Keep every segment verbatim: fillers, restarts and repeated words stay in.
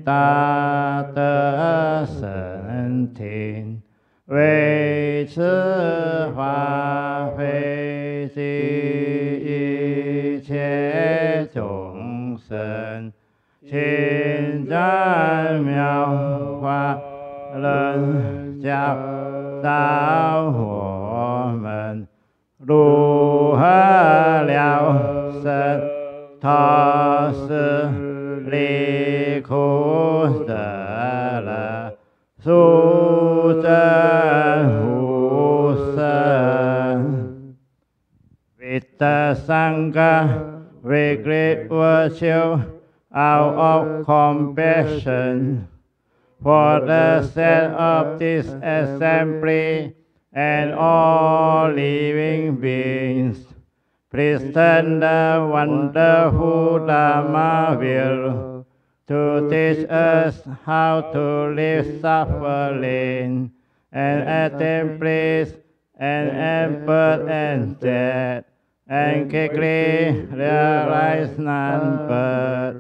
大德圣听，为此法会及一切众生，亲赞妙法轮教导我们如何了生脱死离苦得乐，速证无生。With the Sangha, we great virtue out of compassion for the sake of this assembly and all living beings. Please turn the wonderful Dhamma wheel to teach us how to live suffering and attain bliss and end birth and death, and quickly realize non-birth.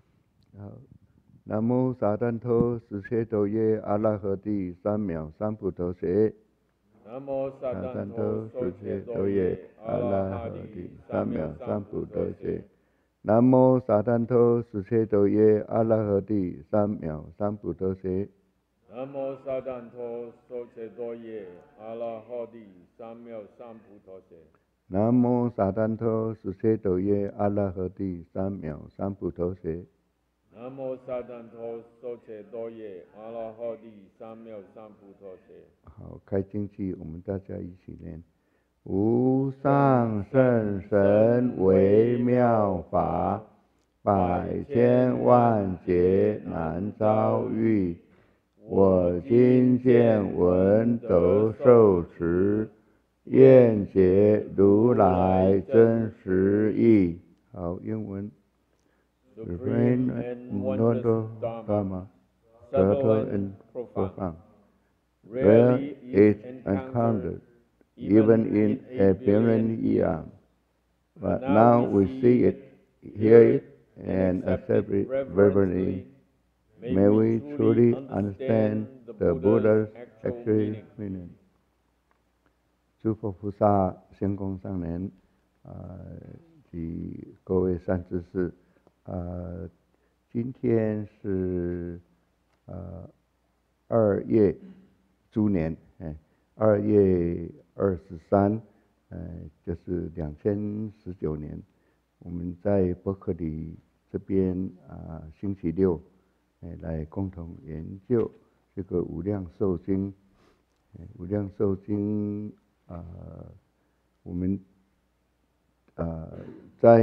南无萨旦陀斯切多耶阿拉诃帝三藐三菩提舍。 南无萨旦陀斯切多耶阿拉诃帝三藐三菩提舍。南无萨旦陀斯切多耶阿拉诃帝三藐三菩提舍。 南无萨旦陀斯切多耶阿拉诃帝三藐三菩提舍。 南无萨旦陀斯切多耶阿拉诃帝三藐三菩提舍。 南无萨旦陀斯切多耶阿拉诃帝三藐三菩提舍。 好，开经句，我们大家一起念：无上甚深微妙法，百千万劫难遭遇。我今见闻得受持，愿解如来真实义。好，英文。Supreme and wonderful Dharma, subtle and profound, rare is encountered even in a billion years. But now we see it, hear it, and accept it reverently. May we truly understand the Buddha's actual meaning. 诸佛菩萨、仙公上人，呃，及各位善知识。呃，今天是呃二月猪年，哎，二月二十三，呃，就是两千十九年，我们在伯克利这边啊、呃，星期六，哎，来共同研究这个《无量寿经》。《无量寿经》啊、呃，我们呃在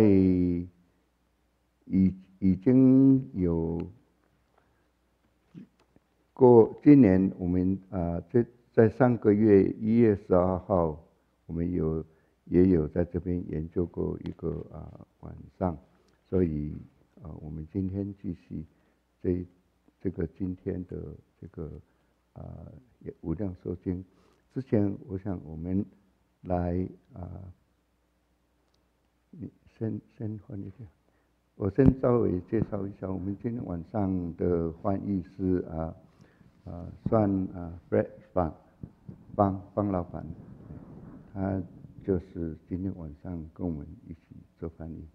已已经有过，今年我们啊，这在上个月一月十二号，我们有也有在这边研究过一个啊晚上，所以啊，我们今天继续这这个今天的这个啊无量寿经。之前我想我们来啊，你先先换一下。我先稍微介绍一下，我们今天晚上的翻译是啊啊算啊 Brad 方方方老板，他就是今天晚上跟我们一起做翻译。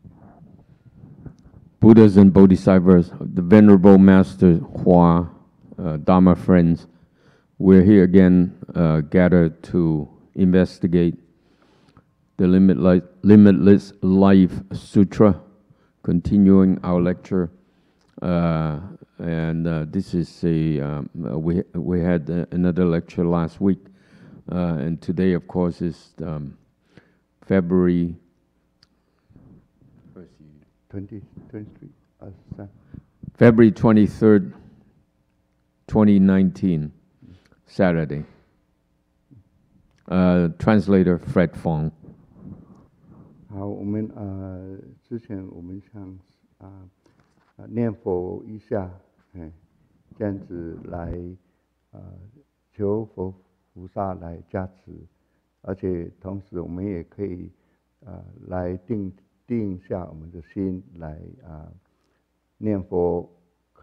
Buddhas and Bodhisattvas, the Venerable Master Hua, uh, Dharma friends, we're here again uh, gathered to investigate the Limitless, Limitless Life Sutra. Continuing our lecture, uh, and uh, this is a um, we we had another lecture last week, uh, and today, of course, is um, February twenty twenty-three. February twenty-third, twenty nineteen, Saturday. Uh, translator Fred Fong. 好，我们呃之前我们想啊啊念佛一下，哎，这样子来呃求佛菩萨来加持，而且同时我们也可以呃来定定下我们的心来啊念佛，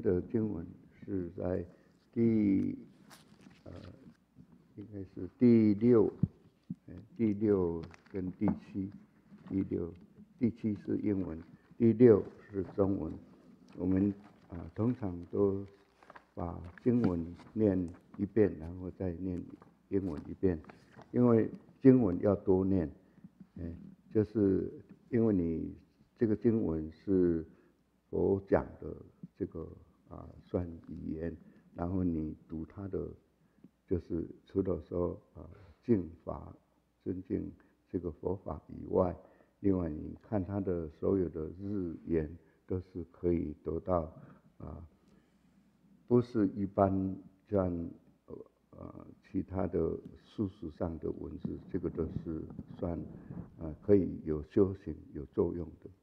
天的经文是在第呃，应该是第六，第六跟第七，第六、第七是英文，第六是中文。我们啊、呃、通常都把经文念一遍，然后再念英文一遍，因为经文要多念，哎，就是因为你这个经文是佛讲的这个啊、呃、算语言，然后你读它的，就是除了说啊敬法尊敬这个佛法以外，另外你看它的所有的日言都是可以得到啊、呃，不是一般像呃其他的事实上的文字，这个都是算啊、呃、可以有修行有作用的。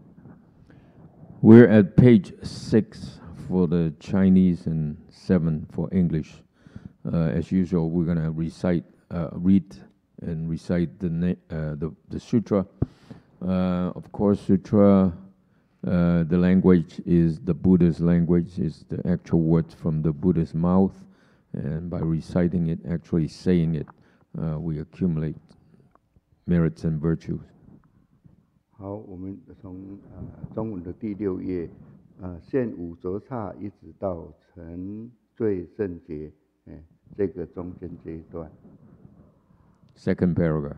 We're at page six for the Chinese and seven for English. Uh, as usual, we're going to recite, uh, read, and recite the na- uh, the, the sutra. Uh, of course, sutra, uh, the language is the Buddha's language, is the actual words from the Buddha's mouth, and by reciting it, actually saying it, uh, we accumulate merits and virtues. 好，我们从呃中文的第六页，呃，现五浊刹一直到成最圣洁，哎，这个中间这一段。 Second paragraph.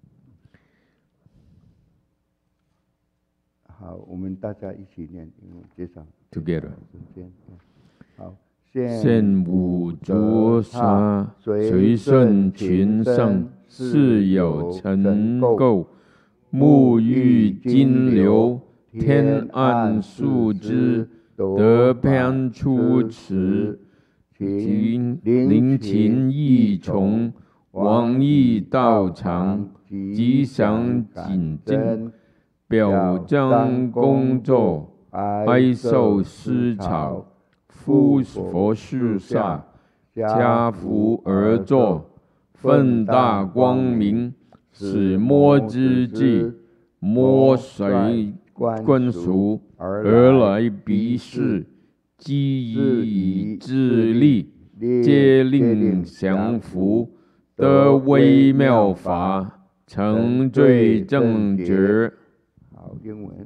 好，我们大家一起念，因为介绍 Together. 中间。好， 现五浊刹，随顺群生，是有成垢。沐浴金流，天暗树枝，得偏出池，灵灵禽异虫，王异道场，吉祥紧珍，表彰工作，哀受施草，夫佛世萨，家福而坐，奋大光明。使摸之际，摸水观俗，而来鼻视，积以自利，皆令降伏，得微妙法，成最正觉。 好，英文。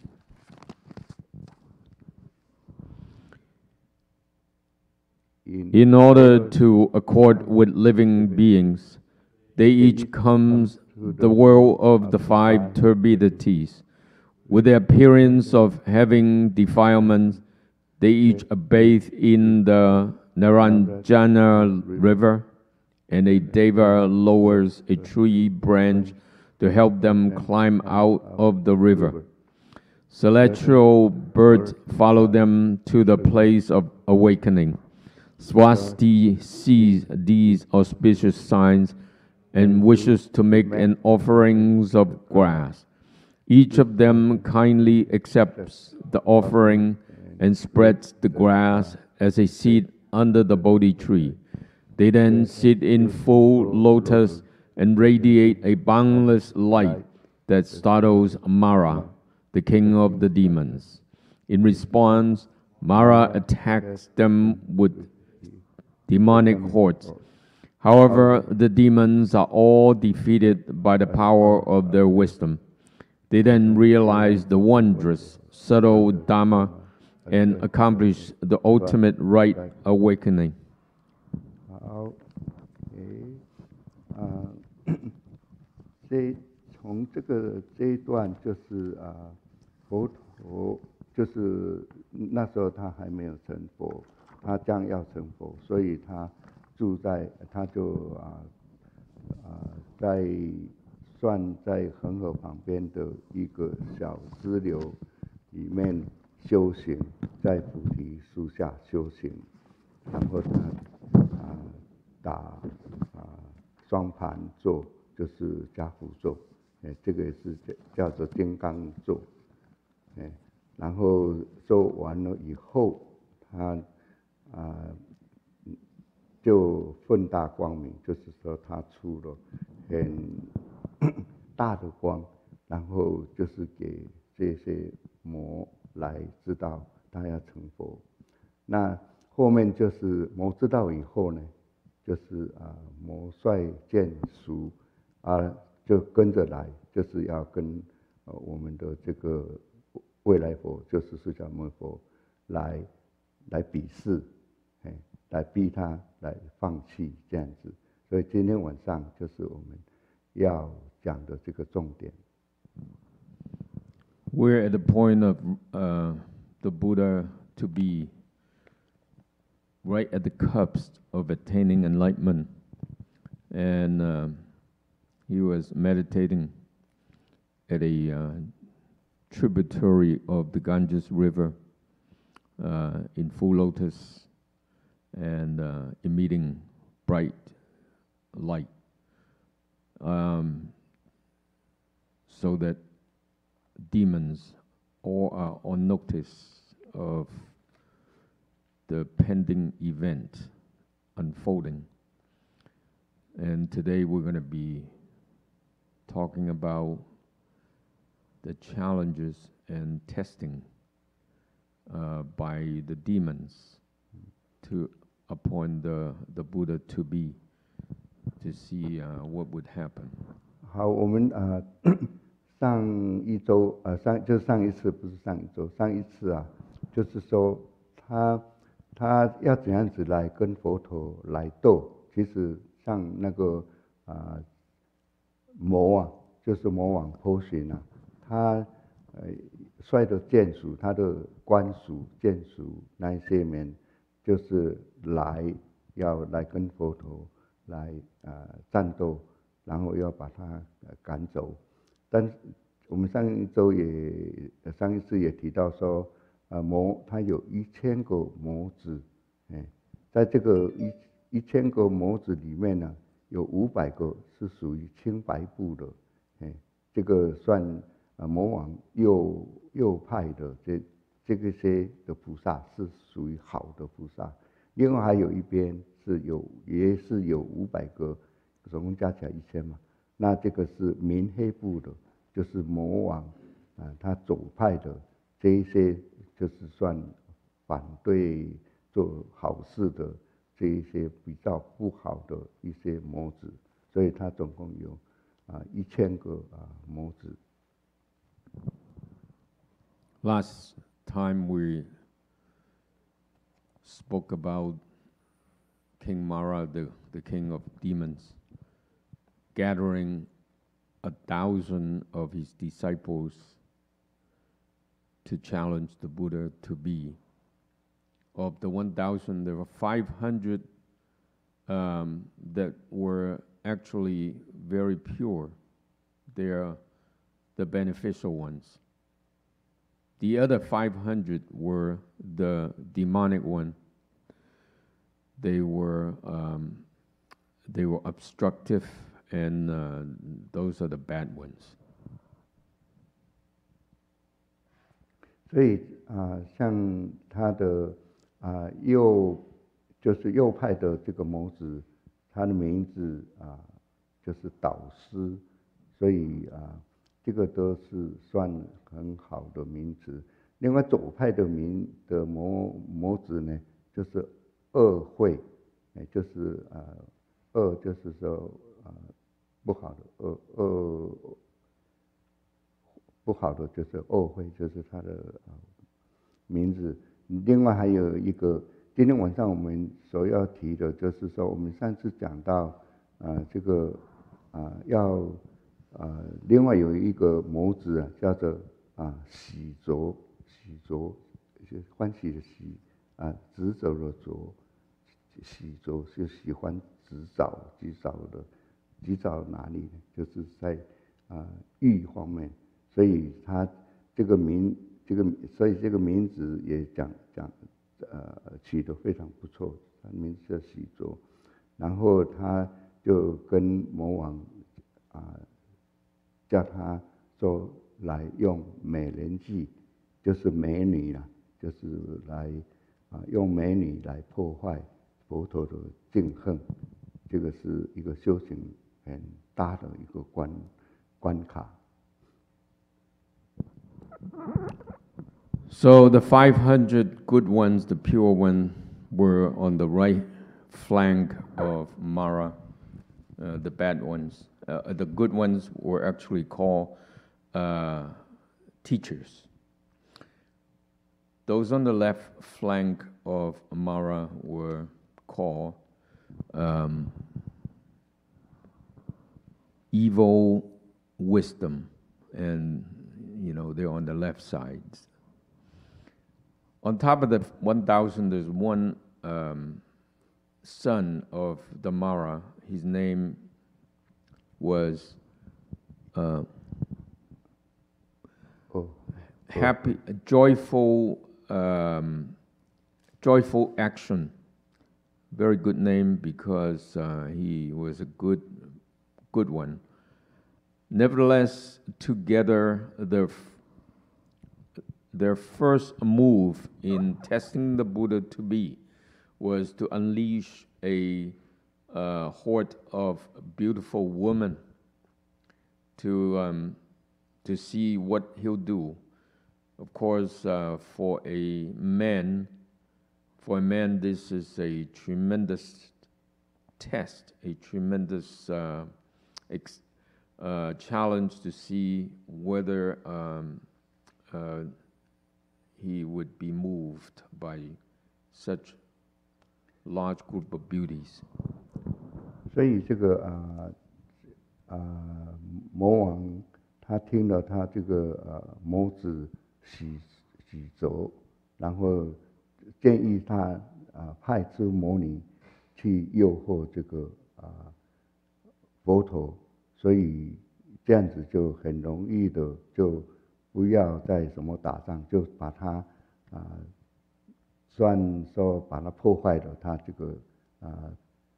In order to accord with living beings, they each comes the world of the five turbidities. With the appearance of having defilements, they each bathe in the Naranjana river, and a deva lowers a tree branch to help them climb out of the river. Celestial birds follow them to the place of awakening. Swasti sees these auspicious signs and wishes to make an offerings of grass. Each of them kindly accepts the offering and spreads the grass as a seat under the Bodhi tree. They then sit in full lotus and radiate a boundless light that startles Mara, the king of the demons. In response, Mara attacks them with demonic hordes. However, the demons are all defeated by the power of their wisdom. They then realize the wondrous, subtle Dhamma and accomplish the ultimate right awakening. 好，诶，啊，这从这个这一段就是啊，佛陀就是那时候他还没有成佛，他将要成佛，所以他住在，他就啊啊在算在恒河旁边的一个小支流里面修行，在菩提树下修行，然后他啊打啊双盘坐，就是家趺坐，哎，这个也是叫做金刚坐，哎，然后做完了以后，他啊。就奋大光明，就是说他出了很大的光，然后就是给这些魔来知道他要成佛， 那后面就是魔知道以后呢，就是啊魔率见熟啊，就跟着来，就是要跟呃我们的这个未来佛，就是释迦牟尼佛来来比试，哎，来逼他来放弃这样子。所以今天晚上就是我们要讲的这个重点。 We're at the point of uh, the Buddha to be right at the cusp of attaining enlightenment, and uh, he was meditating at a uh, tributary of the Ganges River uh, in full lotus and uh, emitting bright light, um, so that demons all are on notice of the pending event unfolding. And today we're going to be talking about the challenges and testing uh, by the demons to upon the, the Buddha to be, to see uh, what would happen. 好，我们啊、呃、上一周呃上就是上一次不是上一周上一次啊，就是说他他要怎样子来跟佛陀来斗？其实像那个啊、呃、魔啊，就是魔王波旬啊，他呃率的眷属，他的官属眷属那一些人，就是来要来跟佛陀来呃战斗。然后要把他赶走，但我们上一周也上一次也提到说，呃，魔他有一千个魔子，哎，在这个一一千个魔子里面呢，有五百个是属于清白部的，哎，这个算呃魔王右右派的这这个些的菩萨是属于好的菩萨，另外还有一边是有也是有五百个。总共加起来一千嘛，那这个是明黑部的，就是魔王啊，他左派的这一些就是算反对做好事的这一些比较不好的一些魔子，所以他总共有啊一千个啊魔子。 Last time we spoke about King Mara, the, the king of demons, gathering a thousand of his disciples to challenge the Buddha to be. Of the one thousand, there were five hundred um, that were actually very pure. They are the beneficial ones. The other five hundred were the demonic one. They were um, they were obstructive, and uh, those are the bad ones. 所以啊、呃，像他的啊、呃、右就是右派的这个魔子，他的名字啊、呃、就是导师，所以啊、呃、这个都是算很好的名字。另外左派的名的魔魔子呢，就是恶慧，哎，就是啊、呃、恶就是说啊、呃、不好的恶恶。不好的就是恶慧，就是他的、呃、名字。另外还有一个，今天晚上我们所要提的，就是说我们上次讲到，呃，这个啊、呃、要呃，另外有一个魔子啊，叫做啊喜着，喜着，欢喜的喜啊，执着的着，喜着就喜欢执找，执找的，执找哪里呢？就是在啊欲方面。所以他这个名，这个所以这个名字也讲讲，呃，取得非常不错。他名字叫喜着，然后他就跟魔王啊、呃，叫他说来用美人计，就是美女啦，就是来啊、呃、用美女来破坏佛陀的敬恨，这个是一个修行很大的一个关关卡。 So the five hundred good ones, the pure ones, were on the right flank of Mara. Uh, the bad ones, uh, the good ones were actually called uh, teachers. Those on the left flank of Mara were called um, evil wisdom, and you know they're on the left side. On top of the one thousand, there's one um, son of the Mara. His name was uh, oh, happy, joyful, um, joyful action. Very good name because uh, he was a good, good one. Nevertheless, together, their their first move in testing the Buddha to be was to unleash a uh, horde of beautiful women to um, to see what he'll do. Of course, uh, for a man, for a man, this is a tremendous test, a tremendous uh, ex- uh, challenge to see whether um, uh, he would be moved by such large group of beauties. 所以这个啊啊、呃呃、魔王他听了他这个呃魔子喜喜奏，然后建议他啊、呃、派出魔女去诱惑这个啊、呃、佛陀，所以这样子就很容易的就不要再什么打仗，就把他啊、呃、算说把他破坏了他这个啊。呃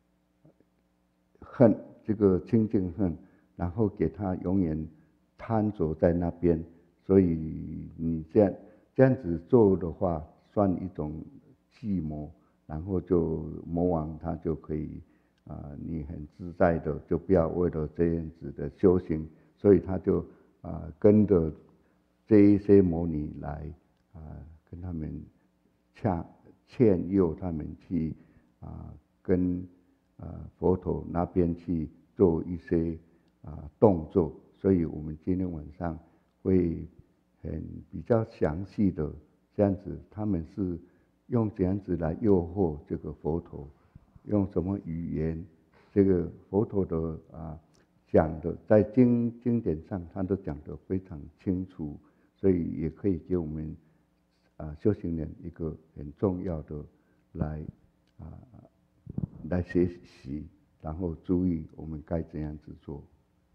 恨这个清净恨，然后给他永远贪着在那边，所以你这样这样子做的话，算一种计谋，然后就魔王他就可以啊、呃，你很自在的，就不要为了这样子的修行，所以他就啊、呃、跟着这一些魔女来啊、呃，跟他们洽劝诱他们去啊、呃、跟。啊，佛陀那边去做一些啊动作，所以我们今天晚上会很比较详细的这样子，他们是用怎样子来诱惑这个佛陀，用什么语言，这个佛陀的啊讲的，在经经典上他都讲得非常清楚，所以也可以给我们啊修行人一个很重要的来啊。来学习，然后注意我们该怎样子做。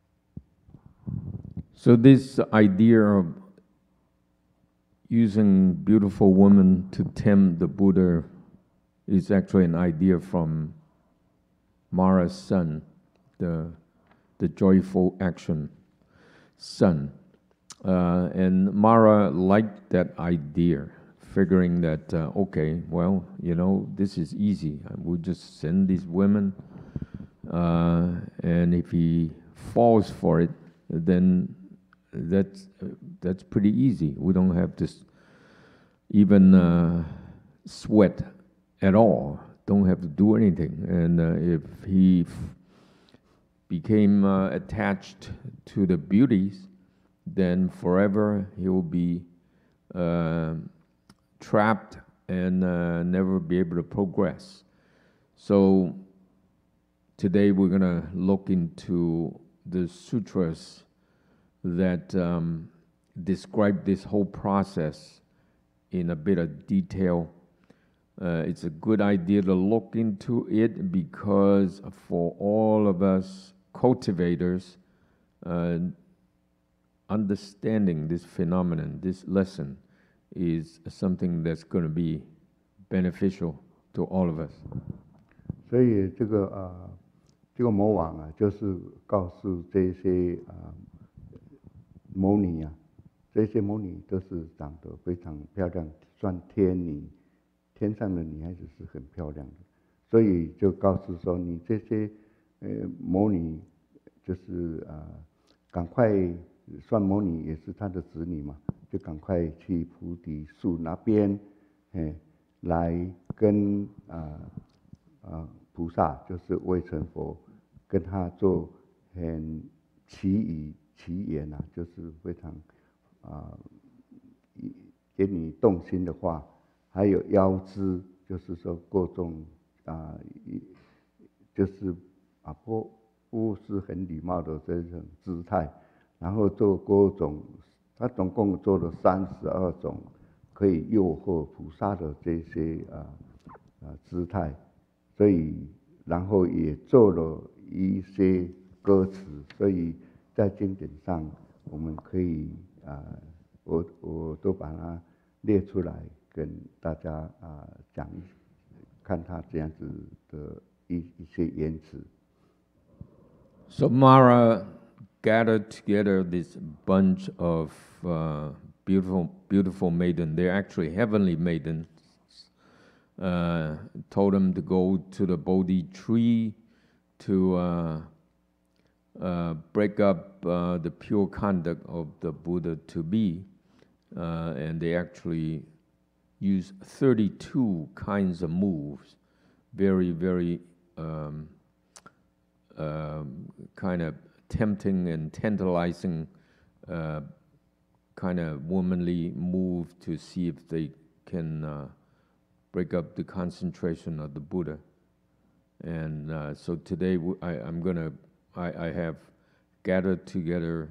So this idea of using beautiful women to tempt the Buddha is actually an idea from Mara's son, the the joyful action son, uh, and Mara liked that idea. Figuring that, uh, okay, well, you know, this is easy. We'll just send these women, uh, and if he falls for it, then that's uh, that's pretty easy. We don't have to even uh, sweat at all. Don't have to do anything. And uh, if he f- became uh, attached to the beauties, then forever he will be Uh, trapped and uh, never be able to progress. So today we're going to look into the sutras that um, describe this whole process in a bit of detail. Uh, it's a good idea to look into it because for all of us cultivators, uh, understanding this phenomenon, this lesson, is something that's going to be beneficial to all of us. 所以这个呃，这个魔王啊，就是告诉这些啊、呃、魔女啊，这些魔女都是长得非常漂亮，算天女，天上的女孩子是很漂亮的，所以就告诉说，你这些呃魔女就是啊、呃，赶快算魔女也是他的子女嘛。 就赶快去菩提树那边，哎，来跟啊啊菩萨，就是威神佛，跟他做很祈语祈言啊，就是非常啊给你动心的话，还有腰肢，就是说各种啊，就是啊不不是很礼貌的这种姿态，然后做各种，他总共做了三十二种可以诱惑菩萨的这些啊啊姿态，所以然后也做了一些歌词，所以在经典上我们可以啊，我我都把它列出来跟大家啊讲，看他这样子的一一些言辞。 So Mara gathered together this bunch of uh, beautiful, beautiful maidens. They're actually heavenly maidens. Uh, told them to go to the Bodhi tree to uh, uh, break up uh, the pure conduct of the Buddha to be, uh, and they actually use thirty-two kinds of moves, very, very um, um, kind of tempting and tantalizing uh, kind of womanly move to see if they can uh, break up the concentration of the Buddha. And uh, so today w- I, I'm gonna, I, I have gathered together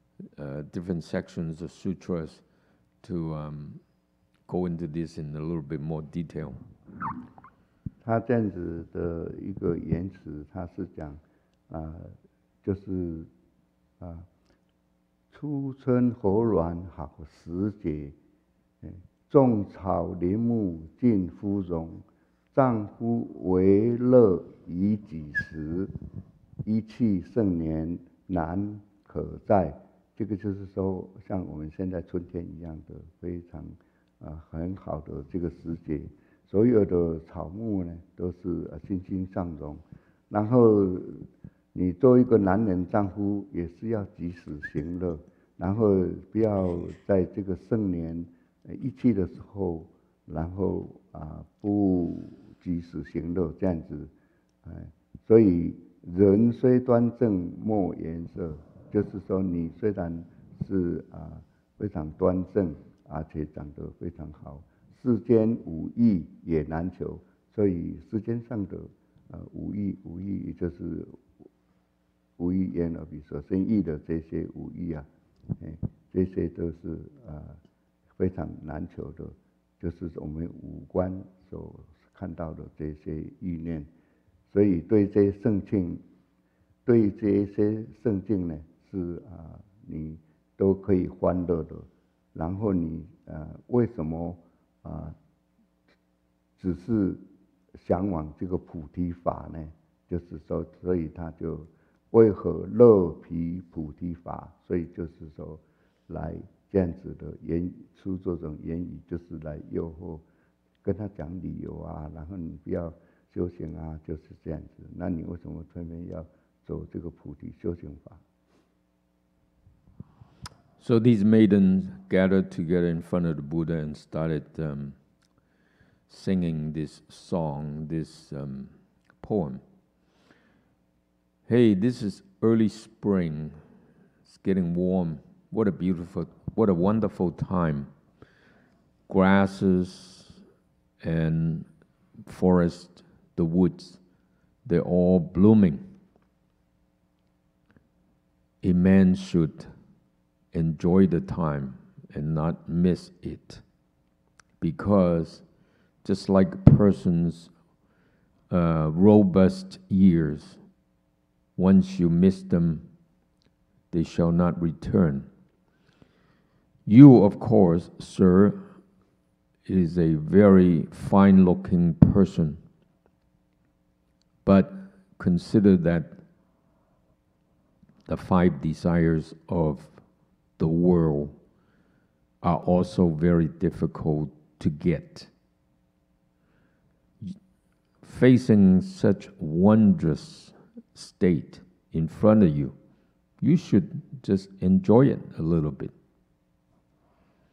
uh, different sections of sutras to um, go into this in a little bit more detail. 他这样子的一个言辞，他是讲啊、呃，就是啊，初春和暖好时节，种草林木尽芙蓉，丈夫为乐已几时？一去盛年难可再。这个就是说，像我们现在春天一样的非常啊很好的这个时节。所有的草木呢，都是欣欣向荣。然后你做一个男人丈夫，也是要及时行乐，然后不要在这个盛年一去的时候，然后啊不及时行乐这样子，哎，所以人虽端正莫颜色，就是说你虽然是啊非常端正，而且长得非常好。世间五欲也难求，所以世间上的呃五欲，五欲就是无欲言而比所生意的这些五欲啊，哎，这些都是呃非常难求的，就是我们五官所看到的这些欲念，所以对这些圣境，对这些圣境呢是啊、呃、你都可以欢乐的，然后你呃为什么？啊，只是向往这个菩提法呢，就是说，所以他就为何乐彼菩提法？所以就是说，来这样子的言出这种言语，就是来诱惑，跟他讲理由啊，然后你不要修行啊，就是这样子。那你为什么偏偏要走这个菩提修行法？ So these maidens gathered together in front of the Buddha and started um, singing this song, this um, poem. Hey, this is early spring. It's getting warm. What a beautiful, what a wonderful time. Grasses and forest, the woods, they're all blooming. A man should enjoy the time and not miss it, because just like a person's uh, robust years, once you miss them, they shall not return. You, of course, sir, is a very fine-looking person, but consider that the five desires of the world are also very difficult to get. Facing such wondrous state in front of you, you should just enjoy it a little bit.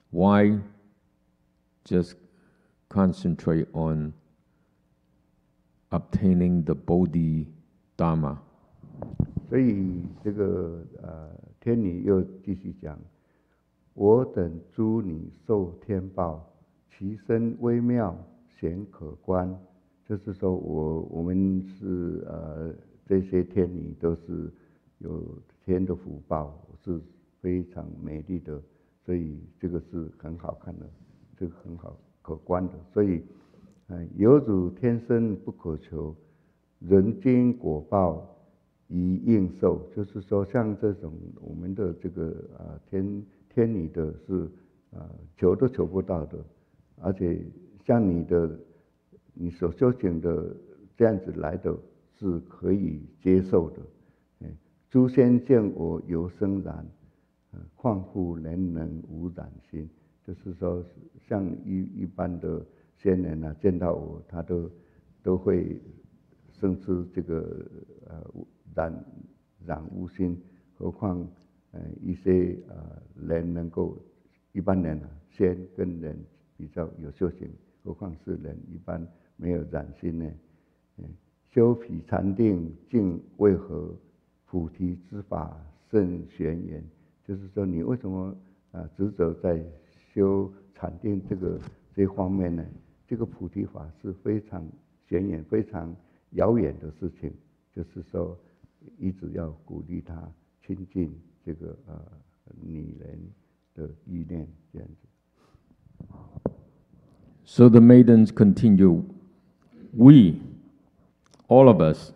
Why just concentrate on obtaining the Bodhi-Dharma? 所以这个呃，天女又继续讲：我等诸女受天报，其身微妙，显可观。就是说我我们是呃这些天女都是有天的福报，是非常美丽的，所以这个是很好看的，这个很好可观的。所以，呃，有主天生不可求，人间果报宜应受。就是说，像这种我们的这个啊天天女的是啊求都求不到的，而且像你的。你所修行的这样子来的是可以接受的。诸仙见我犹生然，况复人人无染心。就是说，像一一般的仙人啊，见到我，他都都会生出这个呃染染污心，何况呃一些呃人能够一般人啊，仙跟人比较有修行，何况是人一般。没有染心呢，修毗禅定竟为何？菩提之法甚玄严。就是说，你为什么啊执着在修禅定这个这方面呢？这个菩提法是非常玄远、非常遥远的事情。就是说，一直要鼓励他亲近这个呃女人的意念，这样子。 So the maidens continue. We, all of us,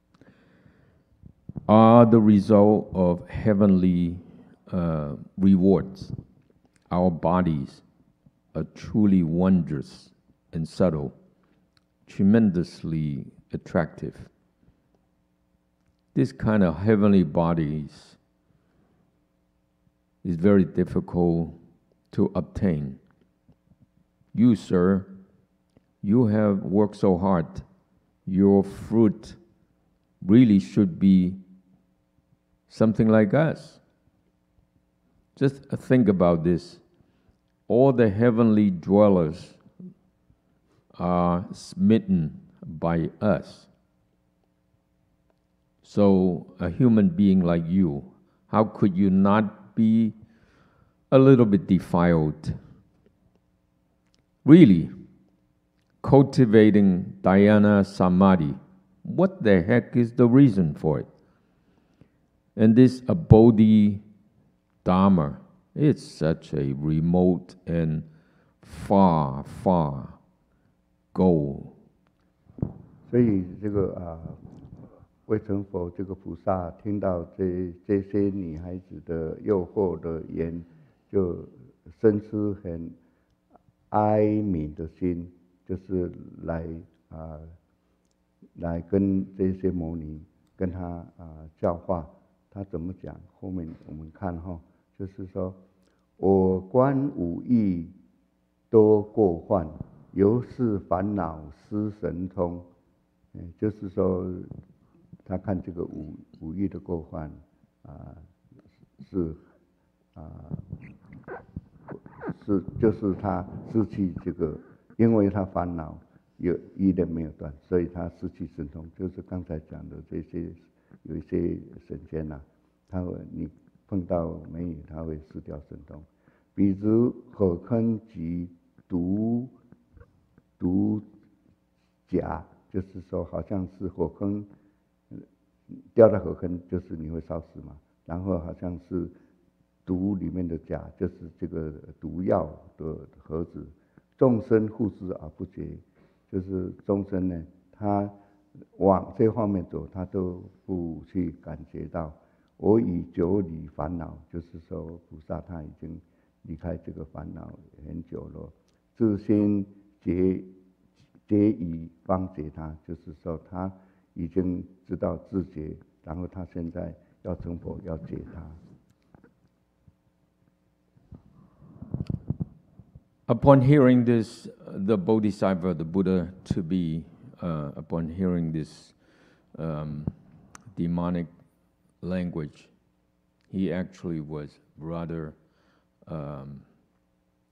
are the result of heavenly uh, rewards. Our bodies are truly wondrous and subtle, tremendously attractive. This kind of heavenly bodies is very difficult to obtain. You, sir, you have worked so hard. Your fruit really should be something like us. Just think about this. All the heavenly dwellers are smitten by us. So a human being like you, how could you not be a little bit defiled? Really, cultivating dhyana samadhi, what the heck is the reason for it? And this Bodhi Dharma, it's such a remote and far, far goal. 所以这个啊，未成佛这个菩萨听到这这些女孩子的诱惑的言，就生出很哀悯的心。就是来啊、呃，来跟这些魔女跟他啊、呃、教化，他怎么讲？后面我们看哈，就是说，我观五欲多过患，由是烦恼失神通。嗯，就是说，他看这个五五欲的过患啊、呃，是啊、呃，是就是他失去这个。因为他烦恼有一念没有断，所以他失去神通。就是刚才讲的这些，有一些神仙呐、啊，他会你碰到美女，他会失掉神通。比如火坑及毒毒甲，就是说好像是火坑掉到火坑，就是你会烧死嘛。然后好像是毒里面的甲，就是这个毒药的盒子。众生护之而不觉，就是众生呢，他往这方面走，他都不去感觉到。我已久离烦恼，就是说菩萨他已经离开这个烦恼很久了。自心觉觉已方解他，就是说他已经知道自觉，然后他现在要成佛，要解他。 Upon hearing this, the Bodhisattva, the Buddha, to be, uh, upon hearing this um, demonic language, he actually was rather um,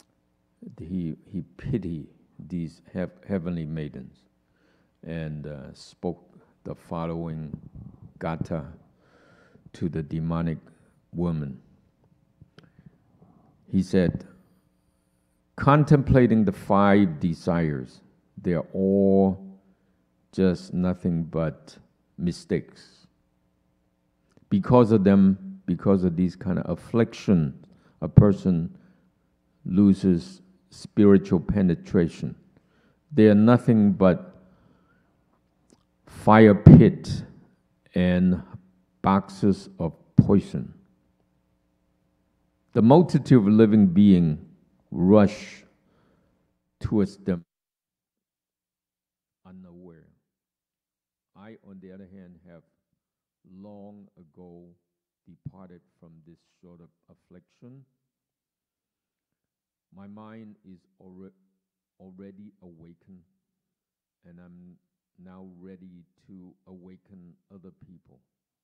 he, he pitied these hev heavenly maidens and uh, spoke the following gatha to the demonic woman. He said, contemplating the five desires, they're all just nothing but mistakes. Because of them, because of these kind of affliction, a person loses spiritual penetration. They are nothing but fire pit and boxes of poison. The multitude of living beings rush towards them unaware. I, on the other hand, have long ago departed from this sort of affliction. My mind is alre already awakened, and I'm now ready to awaken other people.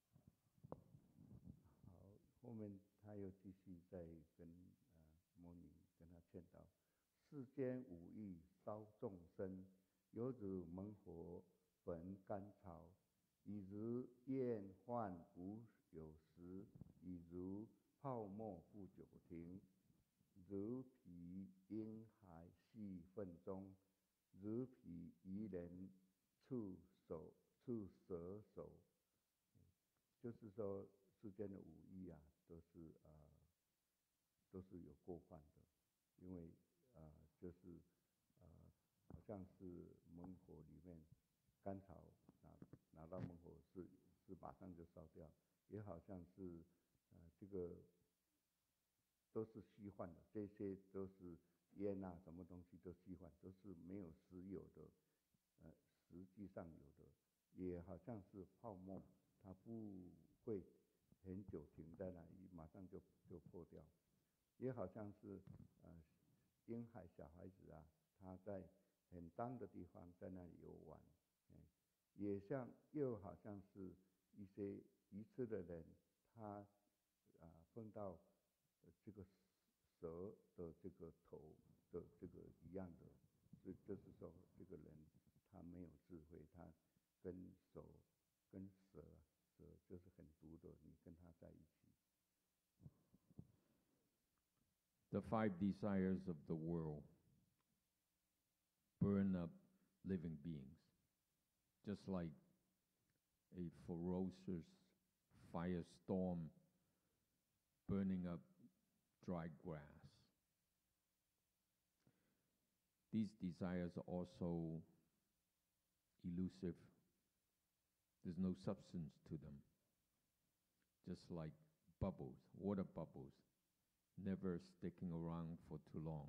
好，后面他又继续在跟呃摩尼跟他劝导：世间五欲烧众生，犹如猛火焚甘草，以如焰幻无有时，以如泡沫不久停，如彼婴孩戏粪中，如彼愚人触手触蛇手。就是说，世间的五欲啊，都是呃，都是有过犯的，因为呃，就是呃，好像是猛火里面甘草拿拿到猛火是是马上就烧掉，也好像是呃这个都是虚幻的，这些都是烟啊，什么东西都虚幻，都是没有实有的，呃，实际上有的，也好像是泡沫。它不会很久停在那里，马上就就破掉，也好像是呃婴孩小孩子啊，他在很脏的地方在那里游玩，嗯，也像又好像是一些愚痴的人，他啊、呃、碰到这个蛇的这个头的这个一样的，就就是说这个人他没有智慧，他跟手跟蛇啊。就是很毒的，你跟他在一起。 The five desires of the world burn up living beings, just like a ferocious firestorm burning up dry grass. These desires are also elusive. There's no substance to them. Just like bubbles, water bubbles, never sticking around for too long.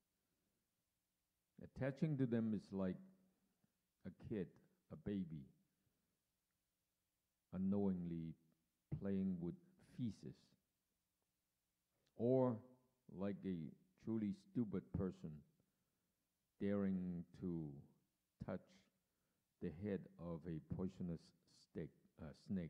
Attaching to them is like a kid, a baby, unknowingly playing with feces. Or like a truly stupid person daring to touch the head of a poisonous stick, uh, snake.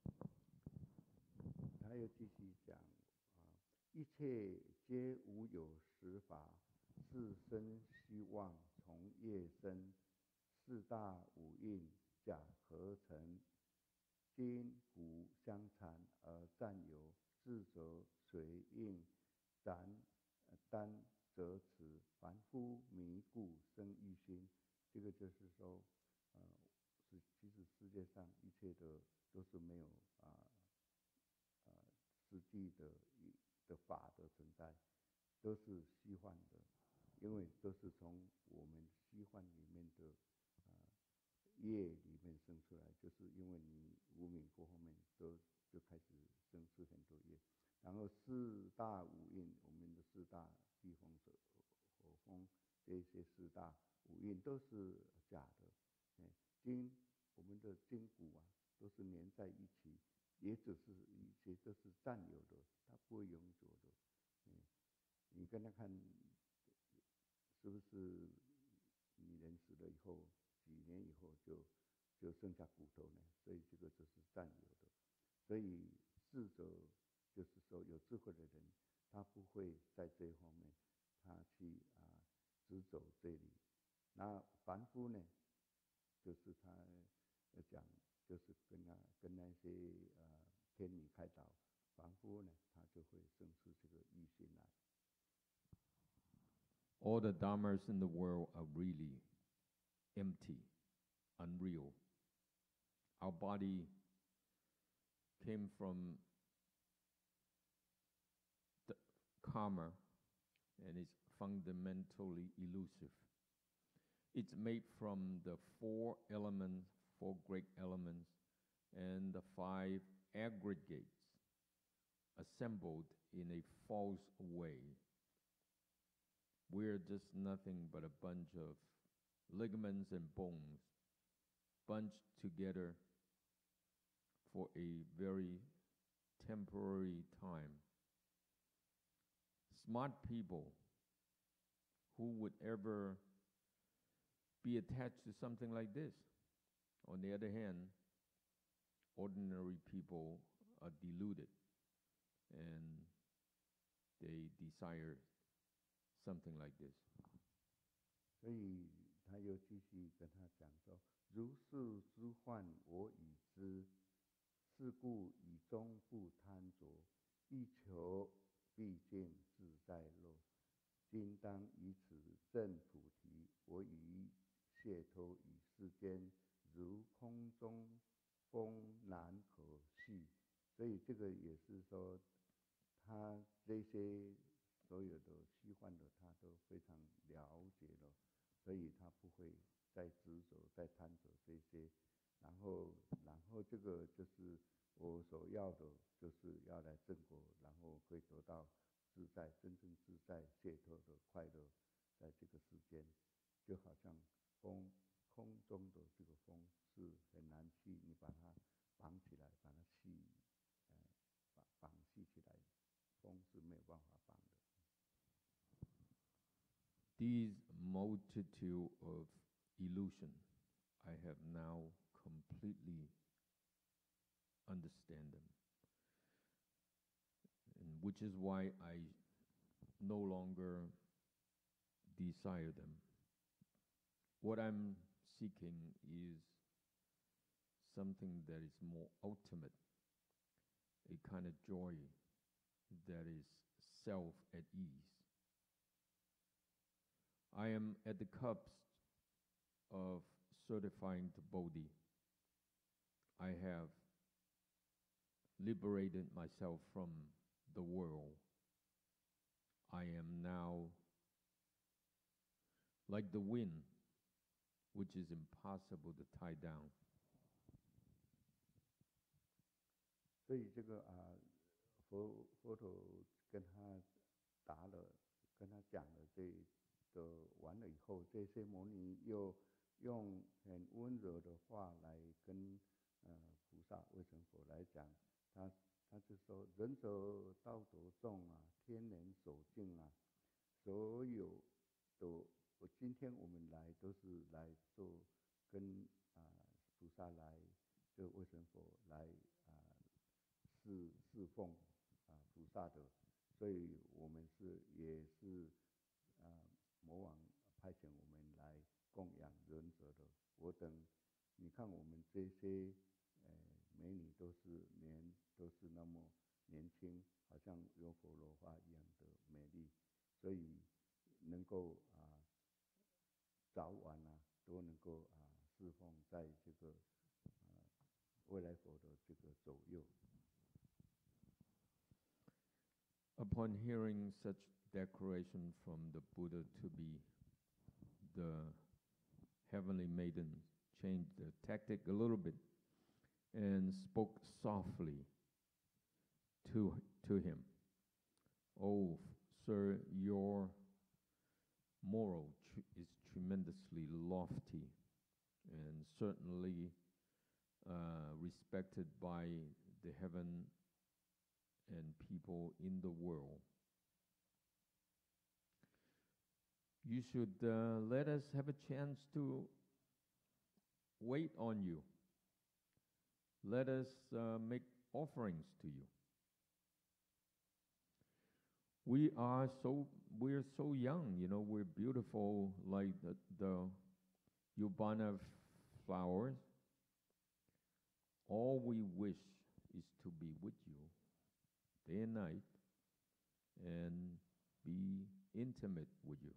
他又继续讲啊，一切皆无有实法，自身虚妄，从业生，四大五蕴假合成，今古相残而占有，智者随应然单则此，凡夫迷故生欲心。这个就是说，呃，是其实世界上一切的都是没有啊。呃，实际的的法的存在，都是虚幻的，因为都是从我们虚幻里面的呃业里面生出来，就是因为你无明过后面都就开始生出很多业，然后四大五蕴，我们的四大地风水火风这些四大五蕴都是假的，嗯，筋我们的筋骨啊都是连在一起。也只是一些都是占有的，它不会永久的。嗯，你跟他看，是不是你人死了以后，几年以后就就剩下骨头呢？所以这个就是占有的。所以智者就是说有智慧的人，他不会在这一方面，他去啊直走这里。那凡夫呢，就是他讲，就是跟他跟那些呃天女开导，凡夫呢，他就会生出这个欲心来。 All the dharmas in the world are really empty, unreal. Our body came from the karma and is fundamentally elusive. It's made from the four elements, four great elements, and the five aggregates assembled in a false way. We're just nothing but a bunch of ligaments and bones bunched together for a very temporary time. Smart people who would ever be attached to something like this. On the other hand, ordinary people are deluded and they desire something like this. 所以他又继续跟他讲说：如是之患，我已知。是故以终不贪着，欲求毕竟自在乐。今当以此证菩提，我于解脱于世间，如空中风难可续。所以这个也是说，他这些所有的虚幻的，他都非常了解了，所以他不会再执着、再贪着这些。然后，然后这个就是我所要的，就是要来证果，然后可以得到自在、真正自在、解脱的快乐，在这个世间，就好像风空中的这个风是很难去，你把它绑起来，把它系，呃，绑绑系起来，风是没有办法绑的。 These multitude of illusion, I have now completely understand them, and which is why I no longer desire them. What I'm seeking is something that is more ultimate, a kind of joy that is self at ease. I am at the cusp of certifying the Bodhi. I have liberated myself from the world. I am now like the wind, which is impossible to tie down. 所以这个啊，佛佛陀跟他答了，跟他讲了这的完了以后，这些摩尼又用很温柔的话来跟呃菩萨威神佛来讲，他他就说：仁者道德重啊，天人守静啊，所有的我今天我们来都是来做跟啊、呃、菩萨来，就威神佛来啊、呃、侍侍奉啊、呃、菩萨的，所以我们是也是啊、呃、魔王派遣我们来供养仁者的。我等，你看我们这些呃美女都是年都是那么年轻，好像有佛罗花一样的美丽，所以能够啊、呃、早晚啊都能够啊、呃、侍奉在这个呃未来佛的这个左右。 Upon hearing such declaration from the Buddha to be the heavenly maiden, changed the tactic a little bit and spoke softly to, to him. Oh, sir, your moral tr- is tremendously lofty and certainly uh, respected by the heaven and people in the world. You should uh, let us have a chance to wait on you. Let us uh, make offerings to you. We are so we're so young, you know. We're beautiful like the, the Yubana flowers. All we wish is to be with you, day and night, and be intimate with you.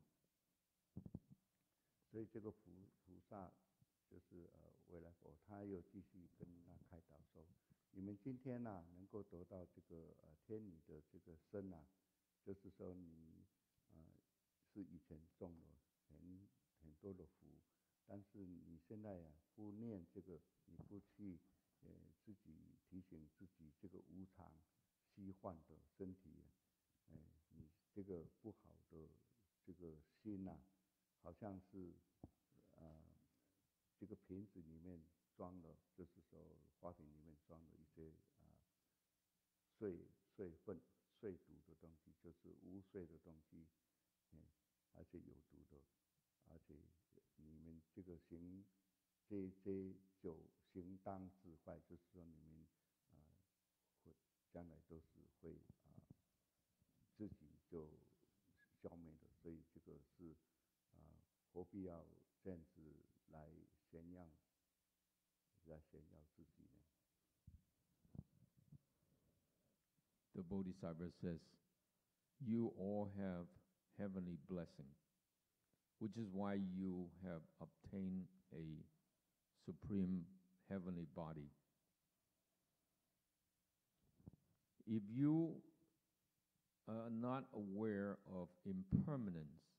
所以这个菩菩萨就是呃未来佛，他又继续跟那开导说：你们今天呐、啊、能够得到这个呃天女的这个身啊。就是说你，呃，是以前种了很很多的福，但是你现在呀、啊，不念这个，你不去，呃，自己提醒自己这个无常、虚幻的身体，哎、呃，你这个不好的这个心呐、啊，好像是，呃，这个瓶子里面装了，就是说花瓶里面装了一些啊、呃、碎碎粪。碎毒的东西就是污秽的东西，嗯，而且有毒的，而且你们这个行这这就行当自坏，就是说你们啊、呃、会将来都是会啊、呃、自己就消灭的，所以这个是啊、呃、何必要这样子来炫耀，来炫耀自己呢？ The Bodhisattva says, you all have heavenly blessing, which is why you have obtained a supreme heavenly body. If you are not aware of impermanence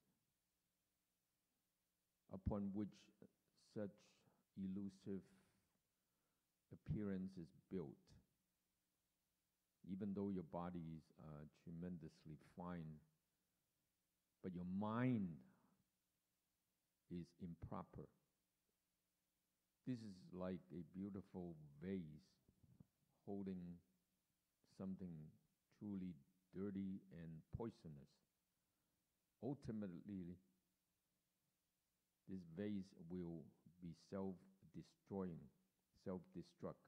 upon which such elusive appearance is built, even though your body is uh, tremendously fine, but your mind is improper. This is like a beautiful vase holding something truly dirty and poisonous. Ultimately, this vase will be self-destroying, self-destruct.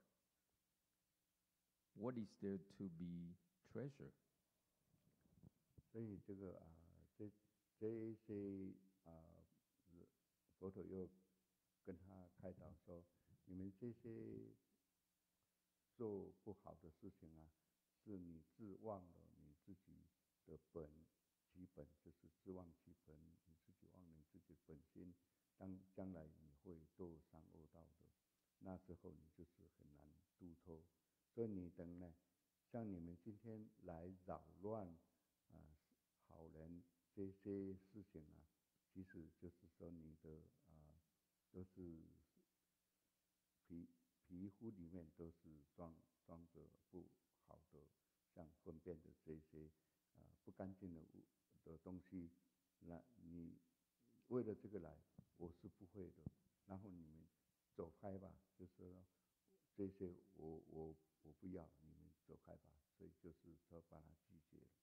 What is there to be treasure? 所以这个啊、呃，这这一些啊、呃，佛陀又跟他开导说，你们这些做不好的事情啊，是你自忘了你自己的本基本，就是自忘其本，你自己忘了你自己的本心，当将来你会堕三恶道的，那时候你就是很难度脱。所以你等呢，像你们今天来扰乱啊、呃、好人这些事情啊，其实就是说你的啊、呃、都是皮皮肤里面都是装装着不好的，像粪便的这些啊、呃、不干净的的东西，那你为了这个来，我是不会的。然后你们走开吧，就是说这些我我。我不要，你们走开吧。所以就是说把它拒绝了。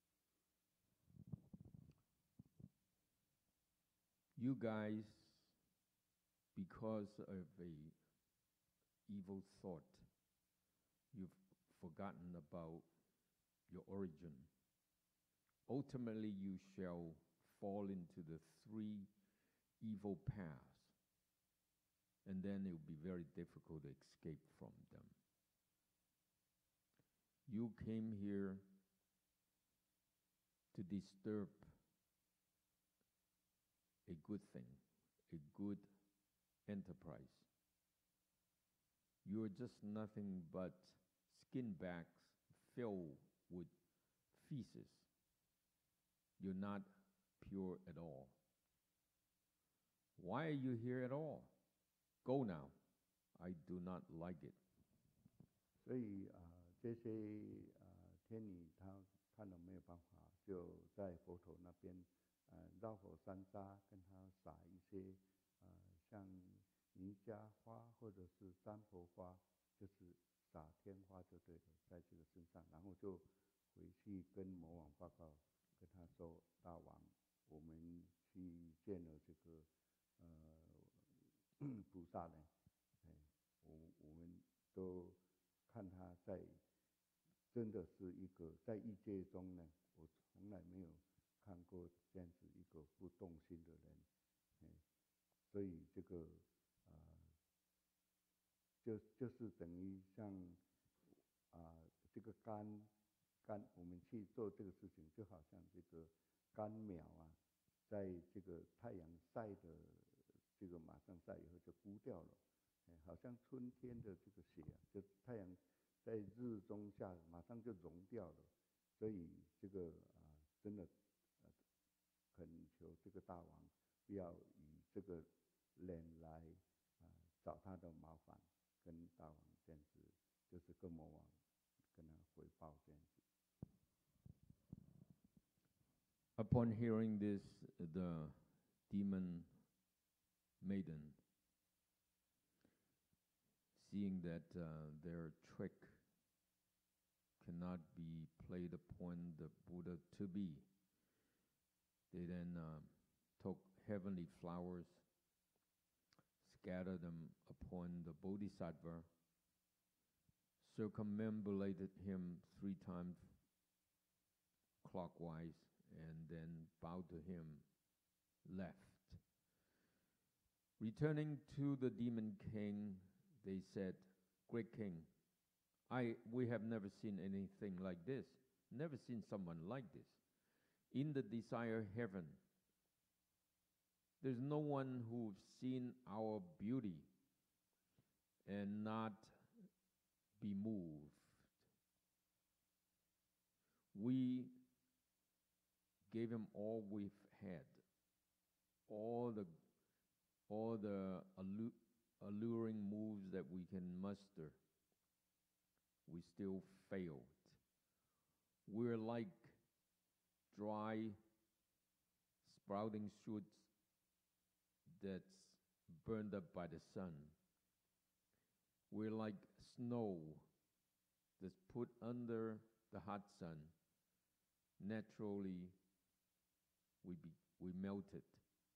You guys, because of a evil thought, you've forgotten about your origin. Ultimately, you shall fall into the three evil paths, and then it will be very difficult to escape from them. You came here to disturb a good thing, a good enterprise. You are just nothing but skin bags filled with feces. You're not pure at all. Why are you here at all? Go now. I do not like it. 所以啊、呃，这些啊、呃、天女她看了没有办法，就在佛陀那边呃绕佛山楂，跟他撒一些呃像尼迦花或者是旃佛花，就是撒天花就对了，在这个身上，然后就回去跟魔王报告，跟他说：大王，我们去见了这个呃菩萨呢，哎，我我们都。看他在真的是一个在异界中呢，我从来没有看过这样子一个不动心的人，哎，所以这个啊，就就是等于像啊这个干干，我们去做这个事情，就好像这个干苗啊，在这个太阳晒的这个马上晒以后就枯掉了，哎，好像春天的这个雪啊，就太阳在日中下，马上就融掉了，所以这个啊，真的呃，恳求这个大王不要以这个脸来啊找他的麻烦，跟大王这样子，就是跟魔王跟他回报这样子。 Upon hearing this, the demon maiden, seeing that uh, their trick cannot be played upon the Buddha to be, they then uh, took heavenly flowers, scattered them upon the Bodhisattva, circumambulated him three times clockwise, and then bowed to him, left. Returning to the demon king, they said, "Great king, I we have never seen anything like this, never seen someone like this. In the desired heaven, there's no one who's seen our beauty and not be moved. We gave him all we've had, all the all the allu- alluring moves that we can muster. We still failed. We're like dry, sprouting shoots that's burned up by the sun. We're like snow that's put under the hot sun. Naturally, we be, we melted.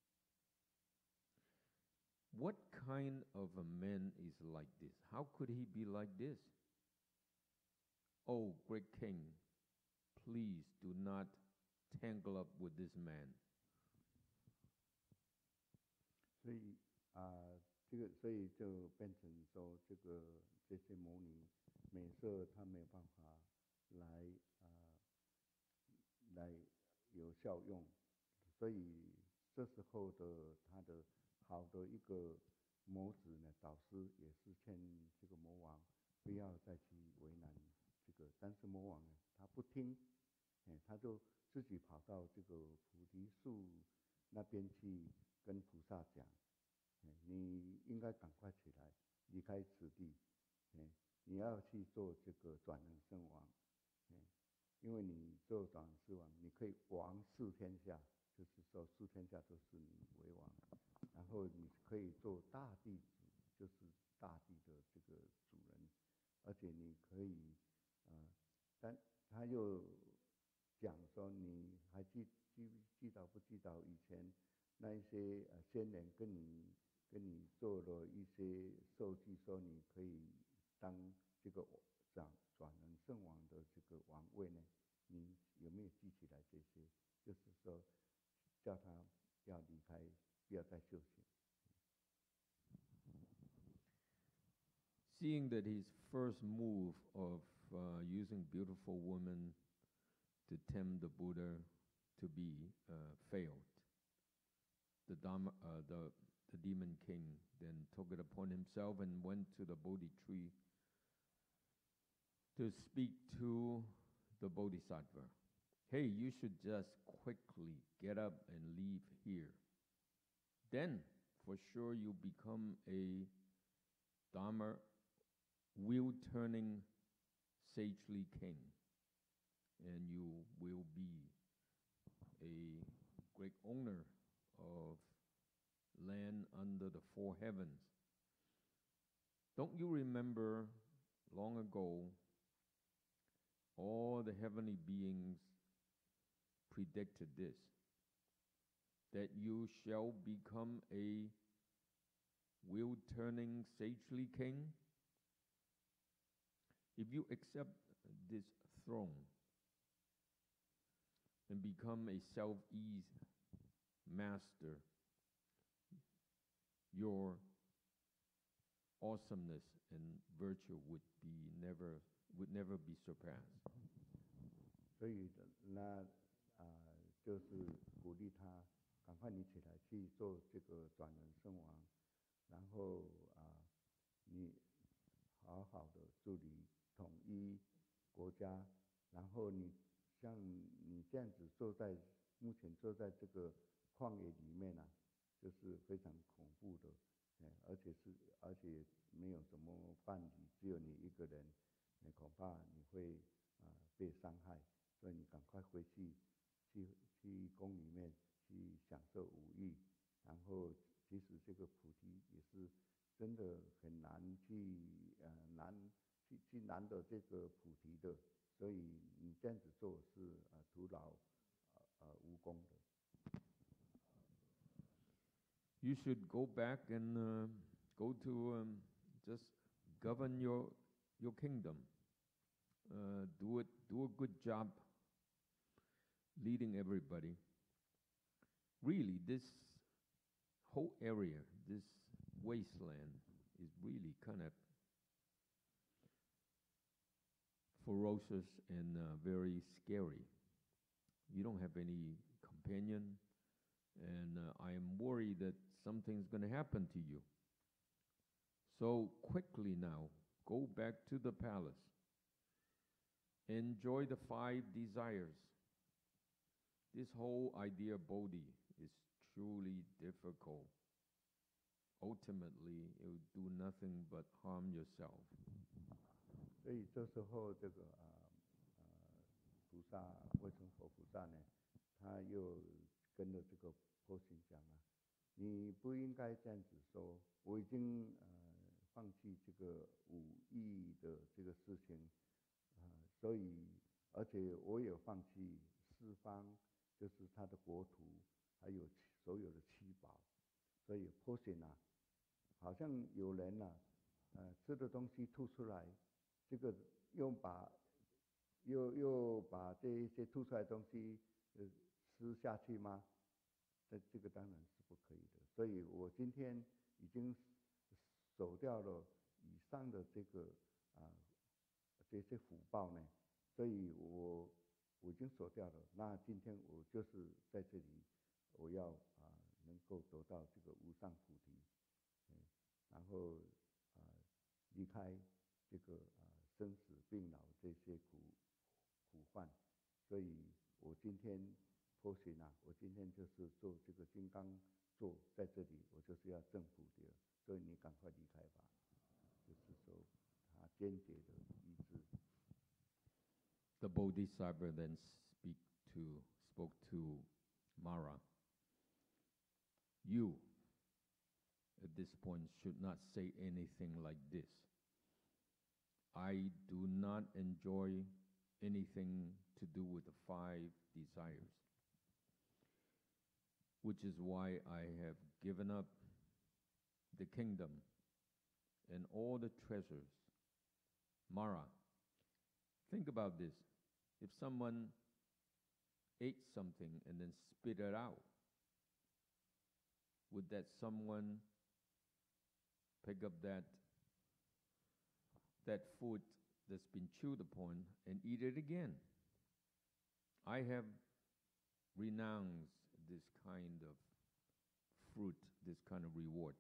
What kind of a man is like this? How could he be like this? Oh, great king, please do not tangle up with this man." 所以啊、呃，这个所以就变成说，这个这些魔女美色她没有办法来啊、呃、来有效用，所以这时候的他的好的一个魔子呢，导师也是劝这个魔王不要再去为难这个，但是魔王呢，他不听，哎，他就自己跑到这个菩提树那边去跟菩萨讲，哎，你应该赶快起来，离开此地，哎，你要去做这个转轮圣王，哎，因为你做转轮圣王，你可以王四天下，就是说四天下都是你为王，然后你可以做大地主，就是大地的这个主人，而且你可以。啊，但他又讲说，你还记记记得不记得以前那一些呃先人跟你跟你做了一些授记，说你可以当这个转转轮圣王的这个王位呢？你有没有记起来这些？就是说叫他要离开，不要再修行。 Seeing that his first move of uh, using beautiful women to tempt the Buddha to be uh, failed, the, Dharma, uh, the, the demon king then took it upon himself and went to the Bodhi tree to speak to the Bodhisattva. Hey, you should just quickly get up and leave here. Then, for sure, you become a Dharma wheel-turning sagely king, and you will be a great owner of land under the four heavens. Don't you remember long ago all the heavenly beings predicted this, that you shall become a wheel-turning sagely king? If you accept this throne and become a self-ease master, your awesomeness and virtue would be never would never be surpassed. 所以那啊、呃，就是鼓励他赶快你起来去做这个转轮圣王，然后啊、呃，你好好的治理统一国家，然后你像你这样子坐在目前坐在这个旷野里面啊，就是非常恐怖的，哎，而且是而且没有什么伴侣，只有你一个人，哎，恐怕你会啊、呃、被伤害，所以你赶快回去去去宫里面去享受五欲，然后其实这个菩提也是真的很难去呃难去去难得这个菩提的，所以你这样子做是呃徒劳呃呃无功的。 You should go back and uh, go to um, just govern your your kingdom. Uh, do it. Do a good job leading everybody. Really, this whole area, this wasteland, is really kind of ferocious and uh, very scary. You don't have any companion. And uh, I am worried that something's going to happen to you. So quickly now, go back to the palace. Enjoy the five desires. This whole idea of Bodhi is truly difficult. Ultimately, it will do nothing but harm yourself. 所以这时候这个啊呃菩萨为什么佛菩萨呢？他又跟着这个波旬讲啊，你不应该这样子说，我已经呃放弃这个五欲的这个事情啊、呃，所以而且我也放弃四方，就是他的国土，还有所有的七宝，所以波旬啊，好像有人啊，呃吃的东西吐出来，这个又把又又把这一些吐出来的东西呃吃下去吗？这这个当然是不可以的，所以我今天已经守掉了以上的这个啊这些福报呢，所以我我已经守掉了。那今天我就是在这里，我要啊能够得到这个无上菩提，嗯，然后啊离开这个啊生死病老这些苦苦患，所以我今天。波旬啊，我今天就是做这个金刚座，在这里我就是要证菩提了，所以你赶快离开吧。就是说，他坚决的意志。 The Bodhisattva then speak to spoke to Mara. You, at this point, should not say anything like this. I do not enjoy anything to do with the five desires, which is why I have given up the kingdom and all the treasures. Mara, think about this. If someone ate something and then spit it out, would that someone pick up that, that food that's been chewed upon and eat it again? I have renounce this kind of fruit, this kind of reward.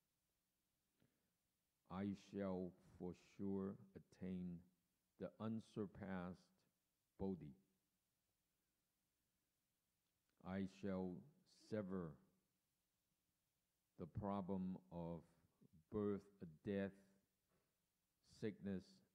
I shall for sure attain the unsurpassed Bodhi. I shall sever the problem of birth, death, sickness,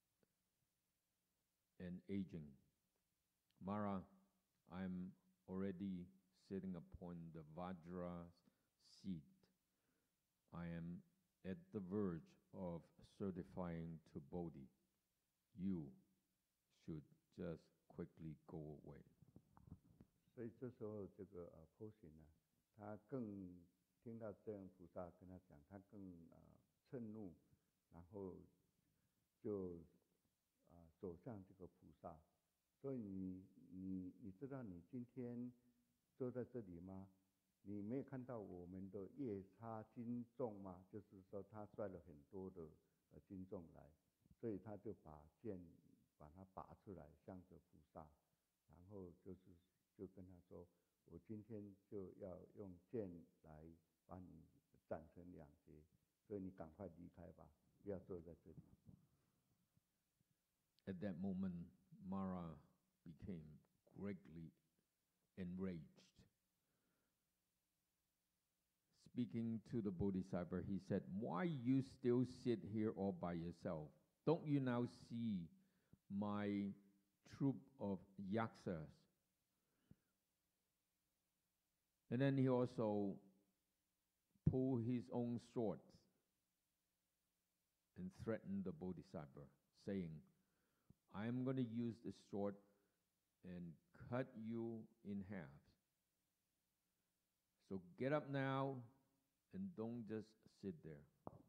and aging. Mara, I'm already sitting upon the Vajra seat. I am at the verge of certifying to Bodhi. You should just quickly go away. 所以这时候这个呃波旬呢，他更听到这样菩萨跟他讲，他更呃嗔怒，然后就走向这个菩萨。所以你你你知道你今天坐在这里吗？你没有看到我们的夜叉金众吗？就是说他率了很多的呃金众来，所以他就把剑把它拔出来，向着菩萨，然后就是就跟他说：“我今天就要用剑来把你斩成两截，所以你赶快离开吧，不要坐在这里。” At that moment, Mara became greatly enraged. Speaking to the Bodhisattva, he said, "Why you still sit here all by yourself? Don't you now see my troop of yaksas?" And then he also pulled his own sword and threatened the Bodhisattva, saying, "I am going to use the sword and cut you in half. So get up now and don't just sit there."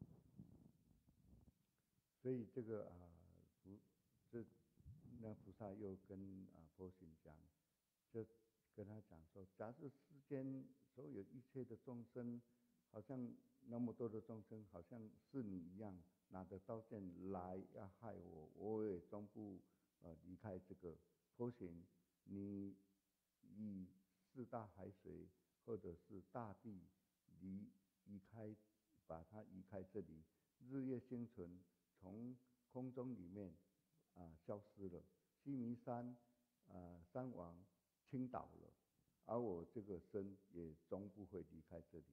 所以这个啊，菩这那菩萨又跟啊佛行讲，就跟他讲说，假设世间所有一切的众生，好像那么多的众生，好像是你一样，拿着刀剑来要害我，我也终不呃离开这个佛行。你以四大海水或者是大地离移开，把它移开这里，日月星辰从空中里面啊消失了，须弥山啊山王倾倒了，而我这个身也终不会离开这里。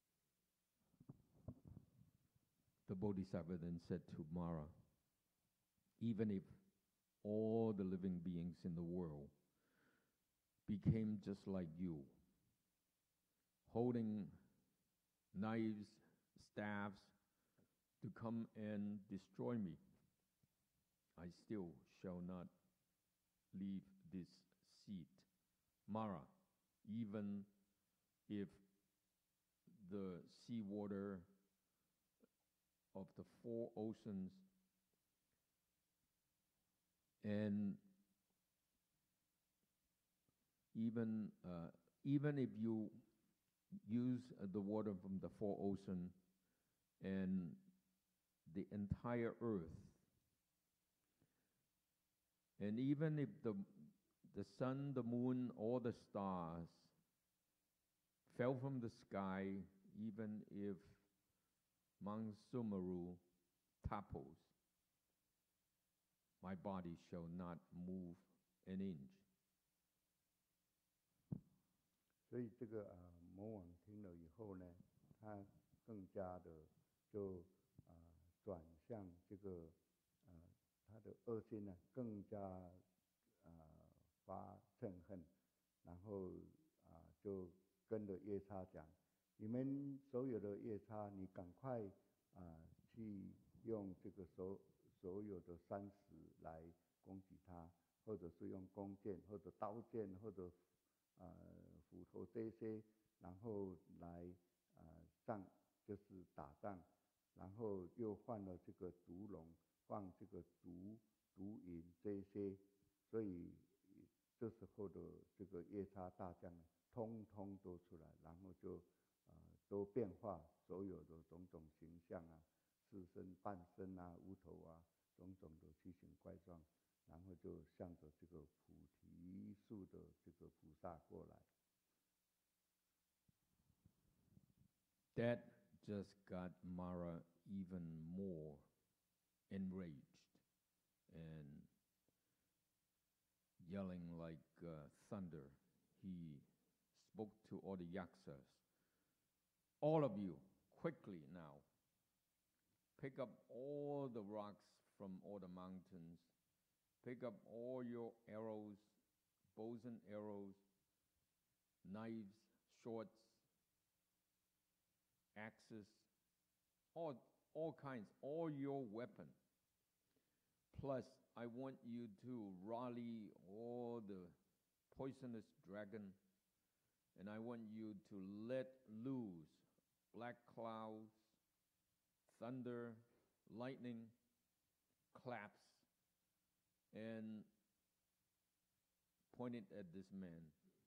The Bodhisattva then said to Mara, "Even if all the living beings in the world became just like you, holding knives, staffs to come and destroy me, I still shall not leave this seat. Mara, even if the seawater of the four oceans and even uh, even if you use the water from the four oceans and the entire earth, and even if the the sun, the moon, all the stars fell from the sky, even if Mount Sumeru topples, my body shall not move an inch." 所以这个啊魔王听了以后呢，他更加的就啊转向这个呃他的恶心呢更加啊发憎恨，然后啊就跟着夜叉讲，你们所有的夜叉，你赶快啊去用这个所所有的山石来攻击他，或者是用弓箭或者刀剑或者呃斧头这些，然后来呃仗就是打仗，然后又换了这个毒龙，放这个毒毒瘾这些，所以这时候的这个夜叉大将呢，通通都出来，然后就呃都变化所有的种种形象啊，四身半身啊，无头啊，种种的奇形怪状，然后就向着这个菩提树的这个菩萨过来。 That just got Mara even more enraged and yelling like uh, thunder. He spoke to all the yaksas. "All of you, quickly now, pick up all the rocks from all the mountains, pick up all your arrows, bows and arrows, knives, swords, axes, all, all kinds, all your weapon. Plus, I want you to rally all the poisonous dragon, and I want you to let loose black clouds, thunder, lightning, claps, and pointed at this man.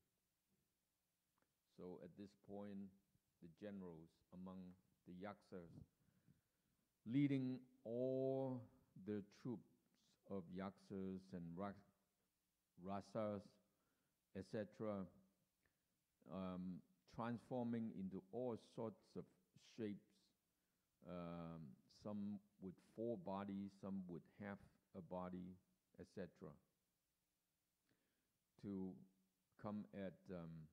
So at this point, the generals among the yaksas, leading all the troops of yaksas and rasas, et cetera, um, transforming into all sorts of shapes, um, some with four bodies, some with half a body, et cetera, to come at um,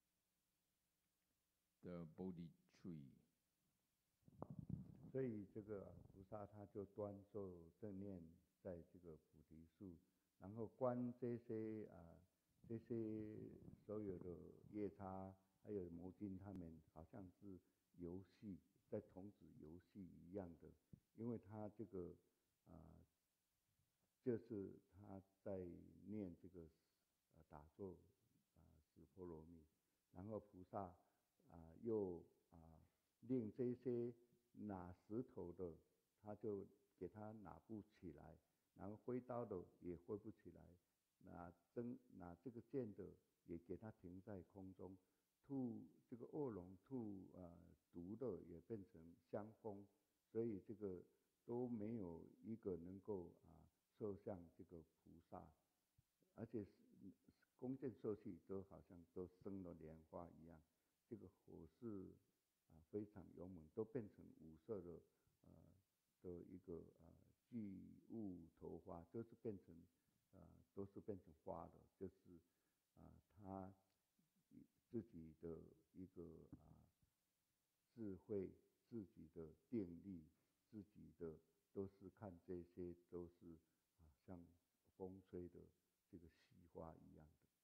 the Bodhi tree. 所以这个菩萨他就端坐正念在这个菩提树，然后观这些啊这些所有的夜叉还有魔精，他们好像是游戏，在童子游戏一样的，因为他这个啊就是他在念这个呃打坐啊死波罗蜜，然后菩萨啊又啊令这些拿石头的，他就给他拿不起来，然后挥刀的也挥不起来，拿针拿这个剑的也给他停在空中，吐这个恶龙吐呃毒的也变成香风，所以这个都没有一个能够啊受向这个菩萨，而且弓箭射去都好像都生了莲花一样，这个火势啊，非常勇猛，都变成五色的，呃的一个呃聚雾头花，就是变成呃都是变成花的，就是啊他自己的一个啊智慧，自己的定力，自己的都是看这些都是啊像风吹的这个细花一样的。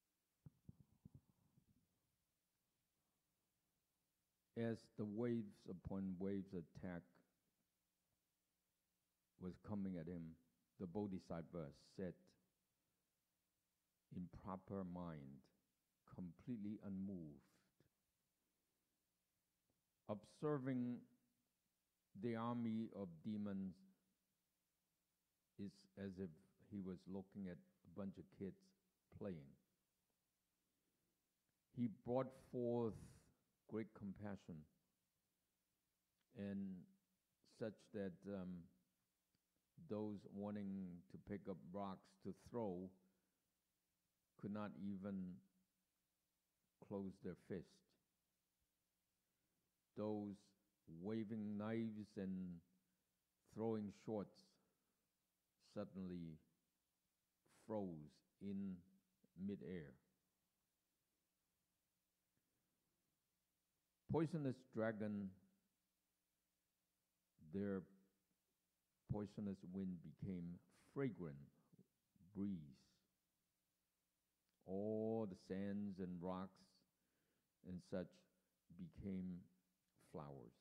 As the waves upon waves attack was coming at him, the Bodhisattva sat in proper mind, completely unmoved, observing the army of demons is as if he was looking at a bunch of kids playing. He brought forth great compassion, and such that um, those wanting to pick up rocks to throw could not even close their fist. Those waving knives and throwing swords suddenly froze in midair. Poisonous dragon, their poisonous wind became fragrant breeze. All the sands and rocks and such became flowers.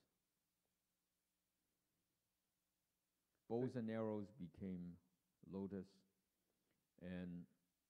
Bows and arrows became lotus, and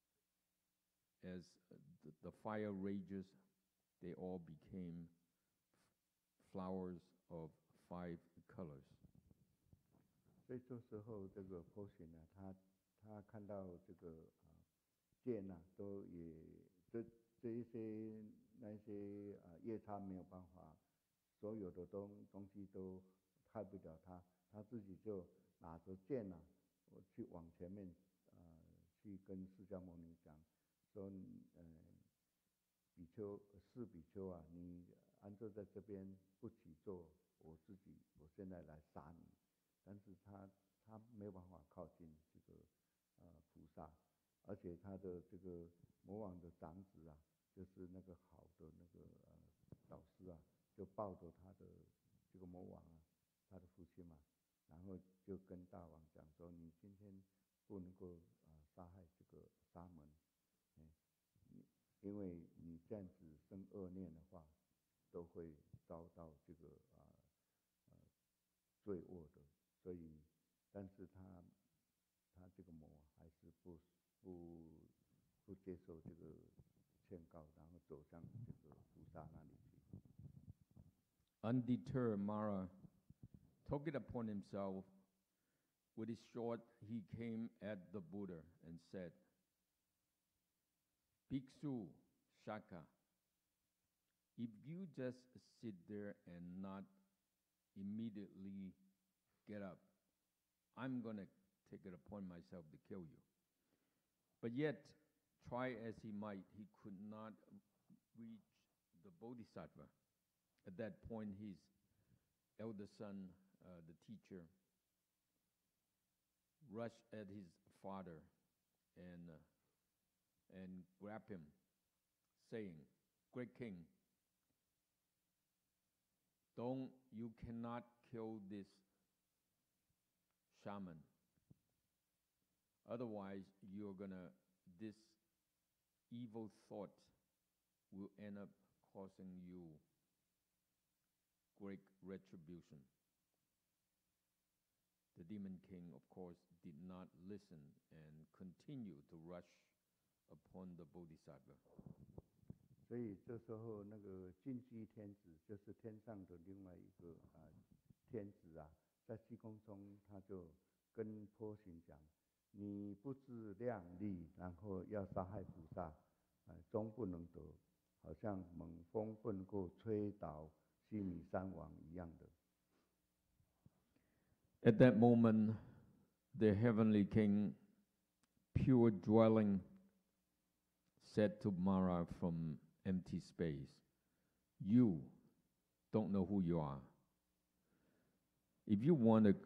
as the, the fire rages, they all became flowers of five colors. 所以这时候这个波旬呢，他他看到这个啊剑呐、啊，都也这这一些那一些啊夜叉没有办法，所有的东东西都害不了他，他自己就拿着剑呐、啊，我去往前面啊去跟释迦牟尼讲说，呃。比丘是比丘啊，你安坐在这边不起坐，我自己我现在来杀你。但是他他没有办法靠近这个呃菩萨，而且他的这个魔王的长子啊，就是那个好的那个呃导师啊，就抱着他的这个魔王啊，他的父亲嘛，然后就跟大王讲说，你今天不能够啊、呃、杀害这个沙门，哎，你。因为你这样子生恶念的话，都会遭到这个啊呃罪恶的。所以，但是他他这个魔还是不不不接受这个劝告，然后走向这个菩萨那里去。 Undeterred, Mara took it upon himself with his sword, he came at the Buddha and said, Bhikshu Shaka, if you just sit there and not immediately get up, I'm going to take it upon myself to kill you. But yet, try as he might, he could not reach the Bodhisattva. At that point, his elder son, uh, the teacher, rushed at his father and uh, and grabbed him, saying, "Great king, don't you cannot kill this shaman. Otherwise, you're gonna this evil thought will end up causing you great retribution." The demon king, of course, did not listen and continued to rush upon the Bodhisattva. 所以这时候，那个金鸡天子就是天上的另外一个啊天子啊，在虚空中，他就跟波旬讲：“你不自量力，然后要杀害菩萨，啊，终不能得，好像猛风奔过，吹倒须弥山王一样的。” At that moment, the heavenly king, pure dwelling, said to Mara from empty space, "You don't know who you are. If you want to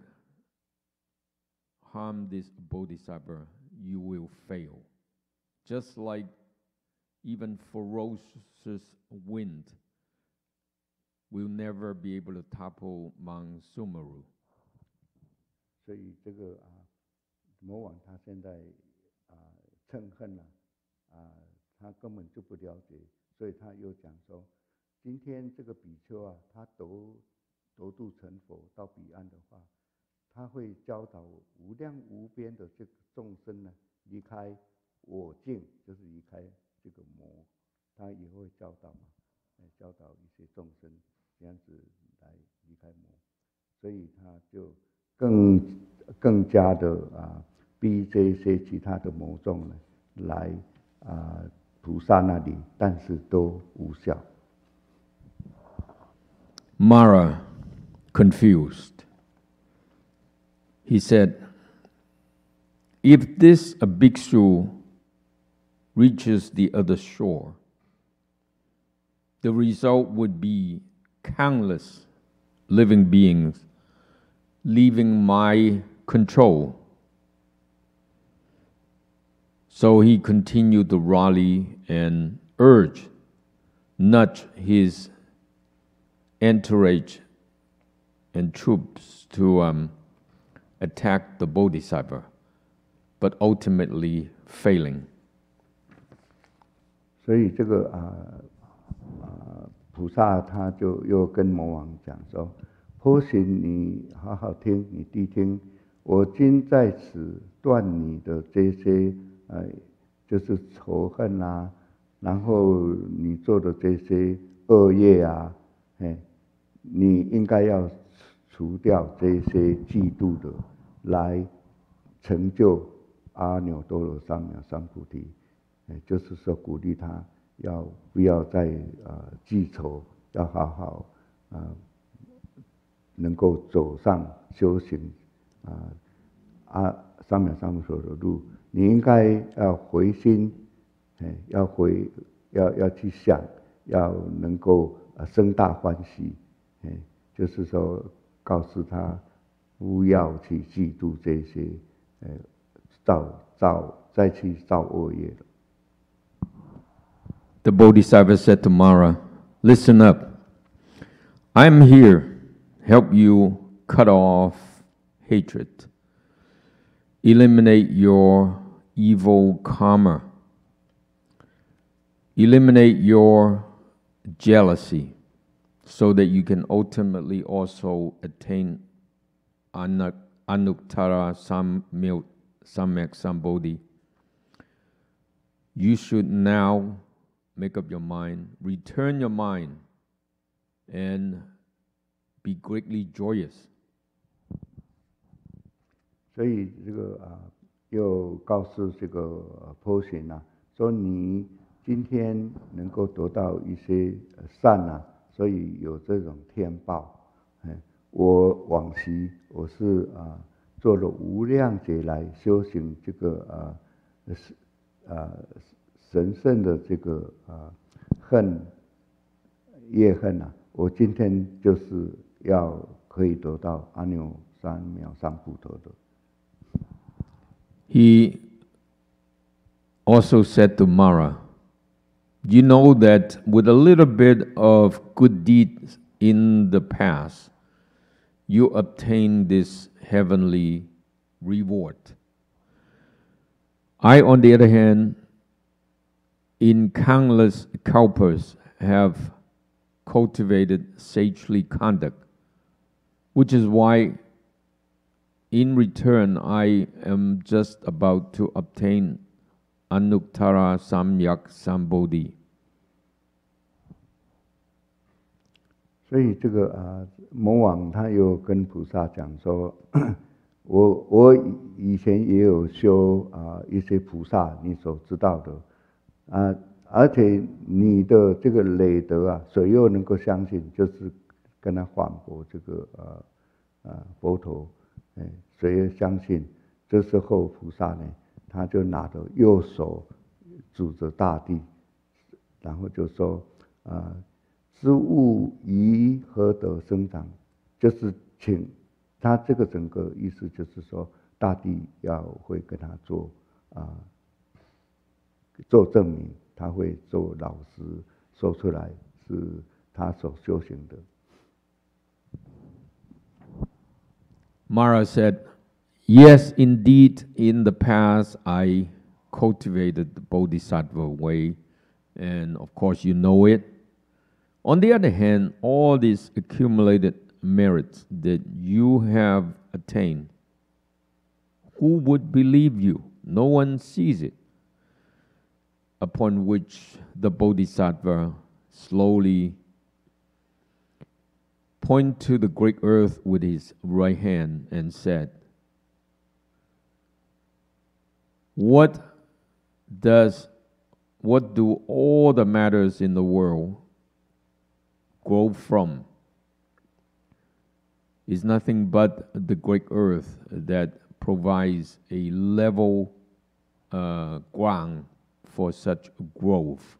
harm this bodhisattva, you will fail. Just like even ferocious wind will never be able to topple Mount Sumeru." 所以这个啊，魔王他现在啊嗔恨了，啊，他根本就不了解，所以他又讲说，今天这个比丘啊，他夺夺度成佛到彼岸的话，他会教导无量无边的这个众生呢，离开我境，就是离开这个魔，他也会教导嘛，教导一些众生这样子来离开魔，所以他就更更加的啊逼这些其他的魔众呢来啊菩萨那里，但是都无效。 Mara, confused, he said, "If this a bhikshu reaches the other shore, the result would be countless living beings leaving my control." So he continued to rally and urge, nudge his entourage and troops to um, attack the bodhisattva, but ultimately failing. 所以这个啊啊菩萨他就又跟魔王讲说：“波旬，你好好听，你谛听，我今在此断你的这些呃，就是仇恨啊，然后你做的这些恶业啊，哎，你应该要除掉这些嫉妒的，来成就阿耨多罗三藐三菩提。哎，就是说鼓励他要不要再呃记仇，要好好呃。”能够走上修行啊啊三藐三菩提的路，你应该要回心，哎，要回要要去想，要能够啊生大欢喜，哎，就是说告诉他不要去嫉妒这些，呃，造造再去造恶业了。 The Bodhisattva said to Mara, "Listen up. I am here. Help you cut off hatred, eliminate your evil karma, eliminate your jealousy, so that you can ultimately also attain anuttara samyak sambodhi. You should now make up your mind, return your mind, and be greatly joyous." 所以这个啊，又告诉这个波旬啊，说你今天能够得到一些善啊，所以有这种天报。哎，我往昔我是啊做了无量劫来修行这个啊是啊神圣的这个啊恨业恨啊，我今天就是要可以得到阿耨三藐三菩提的。 He also said to Mara, you know that with a little bit of good deeds in the past, you obtain this heavenly reward. I, on the other hand, in countless kalpas have cultivated sagely conduct, which is why in return I am just about to obtain Anuttara Samyak Sambodhi. 所以这个啊，魔王他有跟菩萨讲说，我我以前也有修啊一些菩萨你所知道的啊，而且你的这个累德啊，谁又能够相信？就是跟他反驳这个呃呃佛陀，哎，谁相信？这时候菩萨呢，他就拿着右手拄着大地，然后就说啊。知物宜何得生长，就是请他这个整个意思就是说，大地要会跟他做啊做证明，他会做老师说出来是他所修行的。 Mara said, yes, indeed, in the past I cultivated the Bodhisattva way, and of course you know it. On the other hand, all these accumulated merits that you have attained, who would believe you? No one sees it. Upon which the Bodhisattva slowly pointed to the great earth with his right hand and said, What does, what do all the matters in the world grow from? Is nothing but the great earth that provides a level uh, ground for such growth.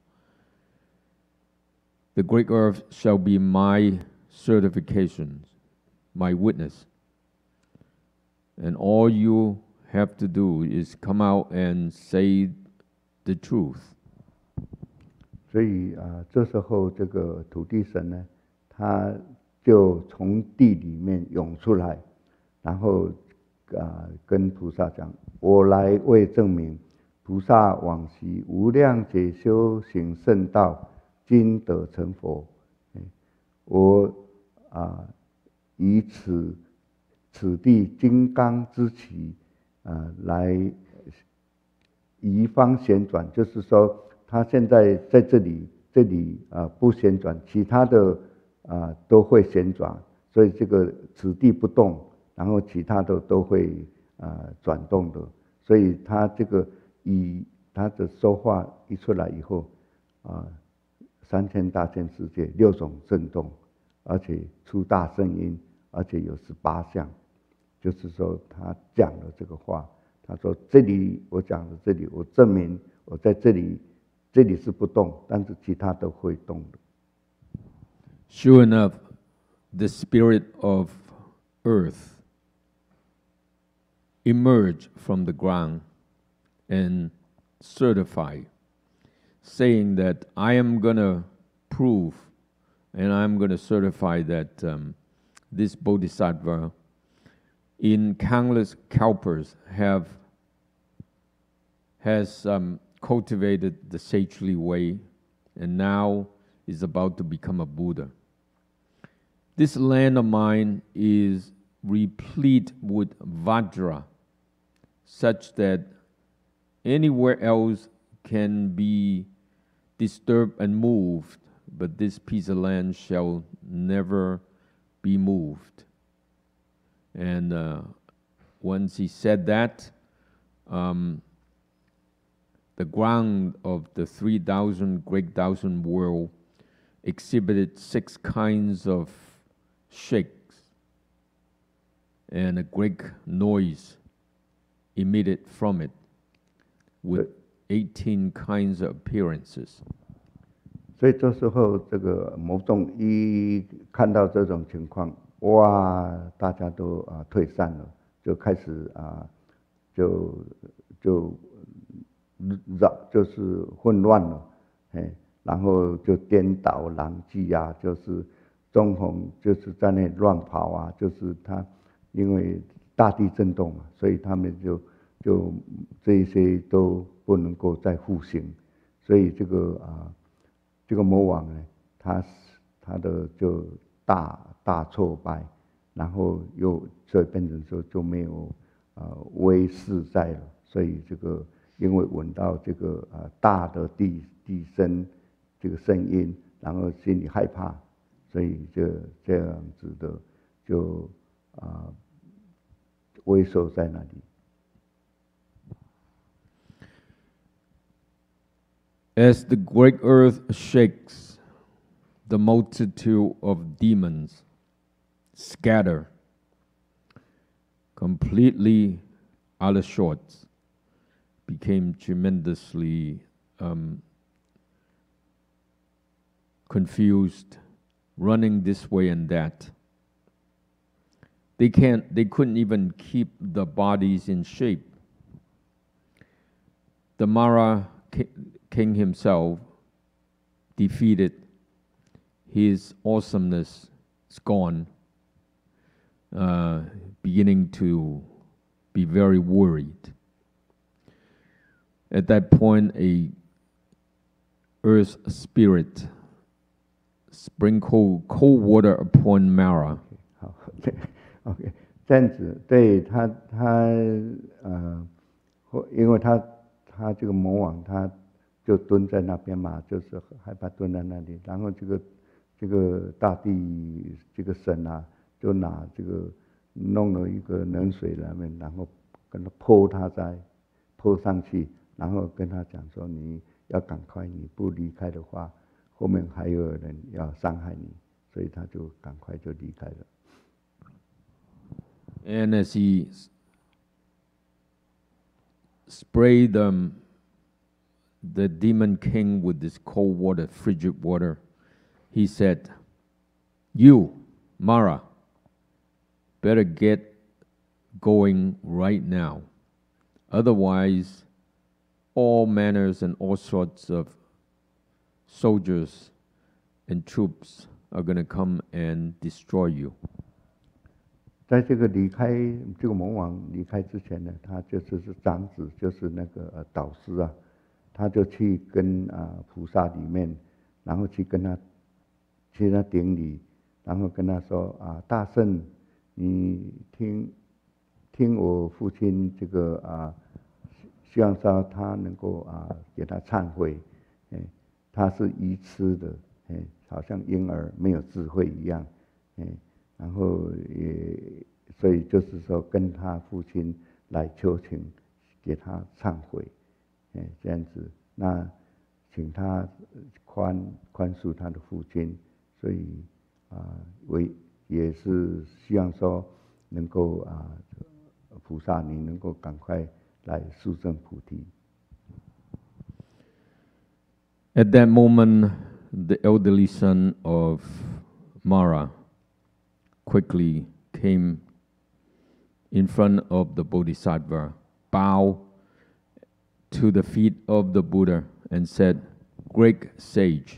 The great earth shall be my certification, my witness. And all you have to do is come out and say the truth. 所以啊，这时候这个土地神呢，他就从地里面涌出来，然后啊跟菩萨讲：“我来为证明菩萨往昔无量劫修行圣道，今得成佛。我啊以此此地金刚之旗啊来移方旋转，就是说。”他现在在这里，这里啊不旋转，其他的啊都会旋转，所以这个此地不动，然后其他的都会啊转动的，所以他这个以他的说话一出来以后，啊三千大千世界六种震动，而且出大声音，而且有十八相，就是说他讲了这个话，他说这里我讲的这里，我证明我在这里。这里是不动，但是其他都会动的。 Sure enough, the spirit of earth emerged from the ground and certified, saying that I am going to prove and I'm going to certify that um, this Bodhisattva in countless kalpas have has um, cultivated the sagely way and now is about to become a Buddha. This land of mine is replete with Vajra, such that anywhere else can be disturbed and moved, but this piece of land shall never be moved. And uh, once he said that, um, the ground of the three thousand great thousand world exhibited six kinds of shakes, and a great noise emitted from it, with eighteen kinds of appearances. 所以这时候，这个魔众一看到这种情况，哇，大家都啊退散了，就开始啊，就就扰，就是混乱了，哎，然后就颠倒狼藉啊，就是中红就是在那乱跑啊，就是他因为大地震动嘛，所以他们就就这一些都不能够再复兴，所以这个啊。这个魔王呢，他他的就大大挫败，然后又所以变成说就没有呃威势在了，所以这个因为闻到这个呃大的地地声这个声音，然后心里害怕，所以就这样子的就啊、呃、威慑在那里。 As the great earth shakes, the multitude of demons scatter, completely out of sorts, became tremendously um, confused, running this way and that. They can't. They couldn't even keep the bodies in shape. The Mara King himself, defeated, his awesomeness is gone, uh, beginning to be very worried. At that point, a earth spirit sprinkled cold water upon Mara. 好 ，OK， 这样子，对他他呃，因为他他这个魔王他。就蹲在那边嘛，就是害怕蹲在那里。然后这个这个大地这个神啊，就拿这个弄了一个冷水那边，然后跟他泼他在泼上去，然后跟他讲说：“你要赶快，你不离开的话，后面还有人要伤害你。”所以他就赶快就离开了。 And as he sprayed them. The demon king with this cold water, frigid water, he said, "You, Mara, better get going right now. Otherwise, all manners and all sorts of soldiers and troops are going to come and destroy you." 在这个离开这个魔王离开之前呢，他就是是长子，就是那个呃导师啊。他就去跟啊、呃、菩萨里面，然后去跟他去他顶礼，然后跟他说啊，大圣，你听听我父亲这个啊，希望说他能够啊给他忏悔，哎，他是愚痴的，哎，好像婴儿没有智慧一样，哎，然后也所以就是说跟他父亲来求情，给他忏悔。哎，这样子，那请他宽宽恕他的父亲，所以啊，为也是希望说能够啊，菩萨你能够赶快来速证菩提。 At that moment, the elderly son of Mara quickly came in front of the Bodhisattva, bowed to the feet of the Buddha and said, "Great sage,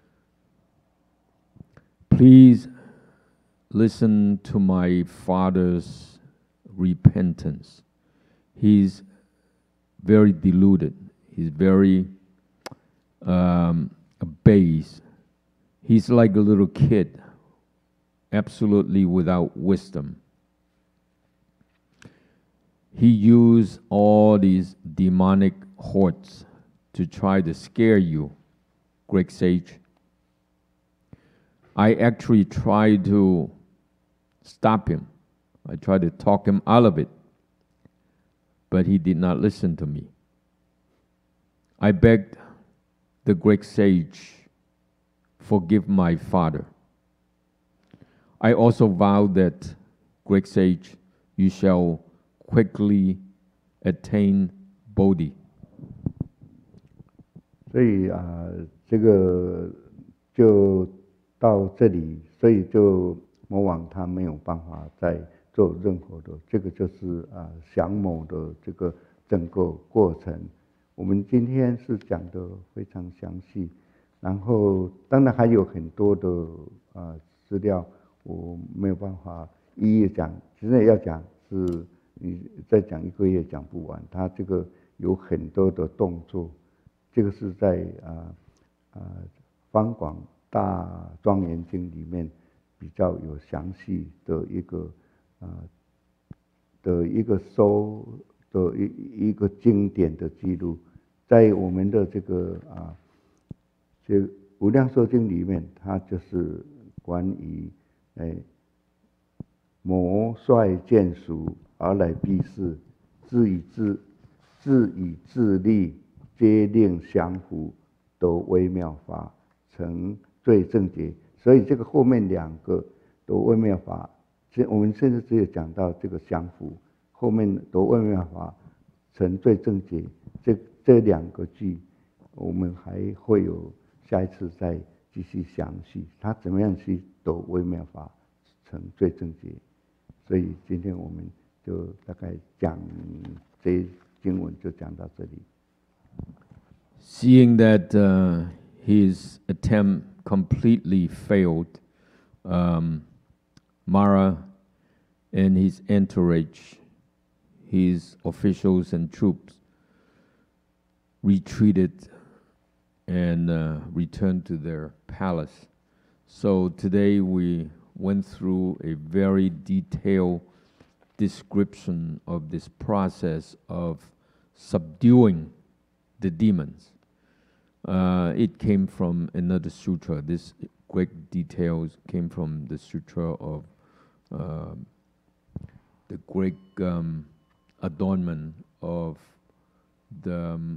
please listen to my father's repentance. He's very deluded. He's very um, base. He's like a little kid, absolutely without wisdom. He used all these demonic hordes to try to scare you, great sage. I actually tried to stop him. I tried to talk him out of it, but he did not listen to me. I begged the great sage, forgive my father. I also vowed that, great sage, you shall quickly attain Bodhi. 所以啊，这个就到这里，所以就魔王他没有办法再做任何的，这个就是啊降魔的这个整个过程。我们今天是讲的非常详细，然后当然还有很多的啊资料，我没有办法一一讲。其实要讲是你再讲一个月讲不完，它这个有很多的动作。这个是在啊啊方广大庄严经里面比较有详细的一个啊的一个收的一一个经典的记录，在我们的这个啊这无量寿经里面，它就是关于哎魔率见俗而来避世，自以自自以自利。皆令降伏，得微妙法，成最正觉。所以这个后面两个得微妙法，我们现在只有讲到这个降伏，后面得微妙法，成最正觉。这这两个句，我们还会有下一次再继续详细，他怎么样去得微妙法，成最正觉。所以今天我们就大概讲这经文就讲到这里。 Seeing that uh, his attempt completely failed, um, Mara and his entourage, his officials and troops, retreated and uh, returned to their palace. So today we went through a very detailed description of this process of subduing the demons. Uh, it came from another sutra. This great details came from the sutra of uh, the great um, adornment of the um,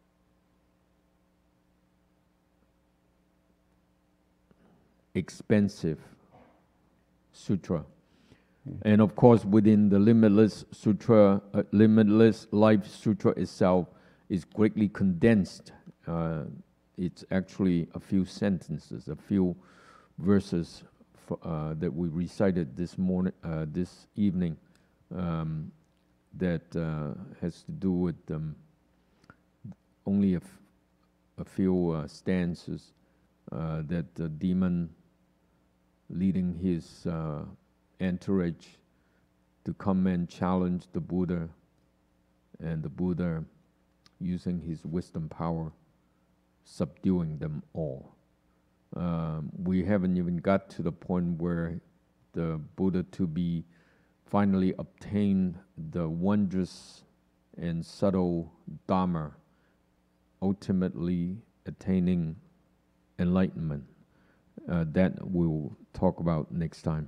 expensive sutra. And of course, within the Limitless Sutra, uh, Limitless Life Sutra itself is greatly condensed. Uh, it's actually a few sentences, a few verses for, uh, that we recited this morning, uh, this evening, um, that uh, has to do with um, only a, f- a few uh, stanzas uh, that the demon leading his uh, entourage to come and challenge the Buddha, and the Buddha, using his wisdom power, subduing them all. Um, we haven't even got to the point where the Buddha to be finally obtained the wondrous and subtle Dharma, ultimately attaining enlightenment. Uh, that we'll talk about next time.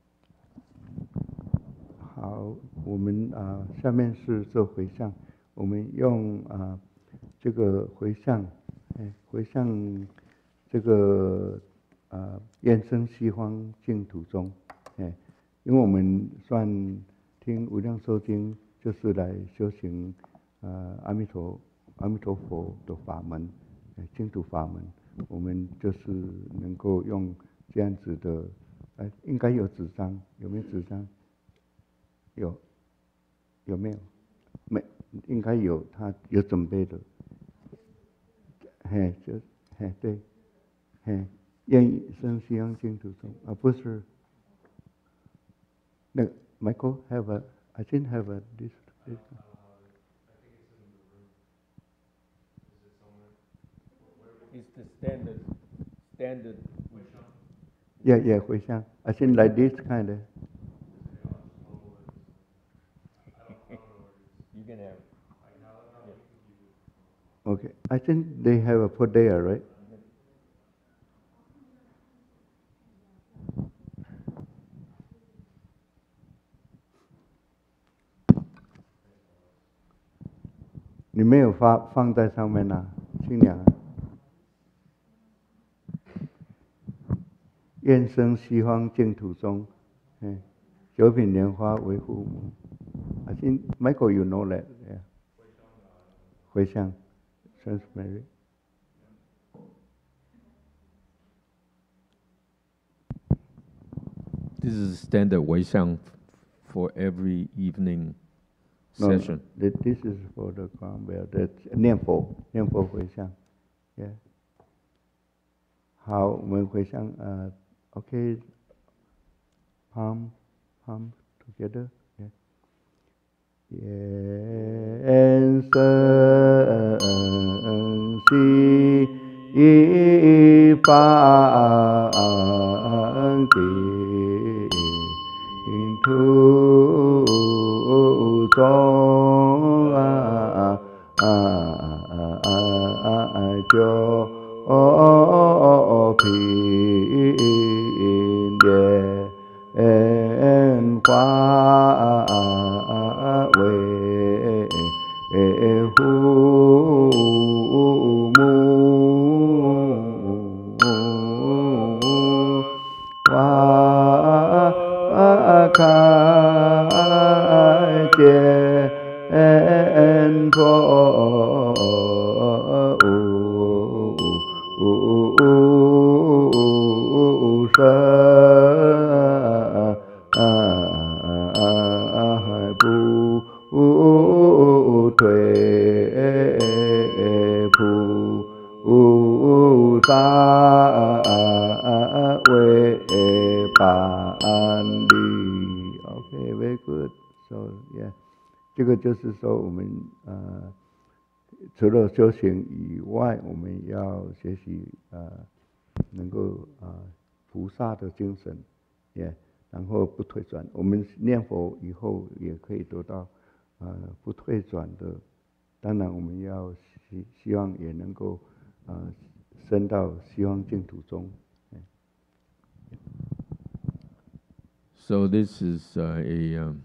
好，我们啊、呃，下面是做回向，我们用啊、呃、这个回向，哎，回向这个啊、呃、愿生西方净土中，哎，因为我们算听无量寿经，就是来修行呃阿弥陀阿弥陀佛的法门，哎，净土法门，我们就是能够用这样子的，哎，应该有纸张，有没有纸张？有，有没有？没，应该有，他有准备的。嘿，就嘿对，嘿，愿意生西方净土中啊，不是。那 Michael have a, I didn't have a this. this. It's the standard, standard. Yeah, yeah, 回向 I think like this kind of. You can have. Okay, I think they have a put there, right? 你没有放放在上面啊，新娘。愿生西方净土中，嗯，九品莲花为父母。I think Michael, you know that, yeah. 回向 ，Saint Mary. This is standard 回向 for every evening session. No, this is for the crown bell. That's 念佛，念佛回向 ，yeah. 好，我们回向，呃 ，OK, palm, palm together, yeah. 愿生西方净土中啊九品莲花为父母，花开见佛无生不退菩萨为伴侣。Okay, very good. So yeah, 这个就是说我们呃除了修行以外，我们要学习呃能够呃菩萨的精神，也、yeah, 然后不退转。我们念佛以后也可以得到呃不退转的。当然，我们要希希望也能够呃升到西方净土中。 So this is uh, a um,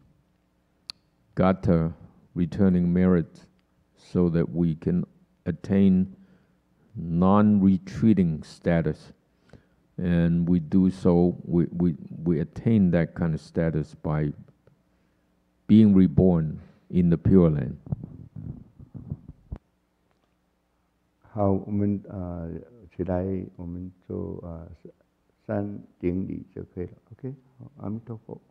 Gata returning merit, so that we can attain non-retreating status, and we do so. We we we attain that kind of status by being reborn in the Pure Land. 好，我们呃起来，我们做呃三顶礼就可以了。OK， 好，阿弥陀佛。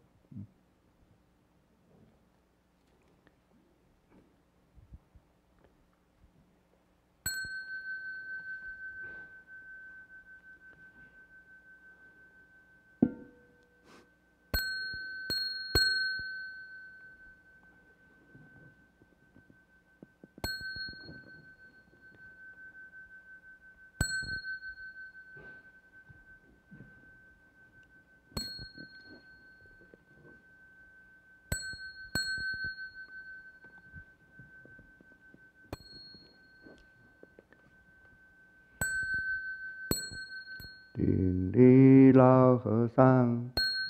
顶礼老和尚，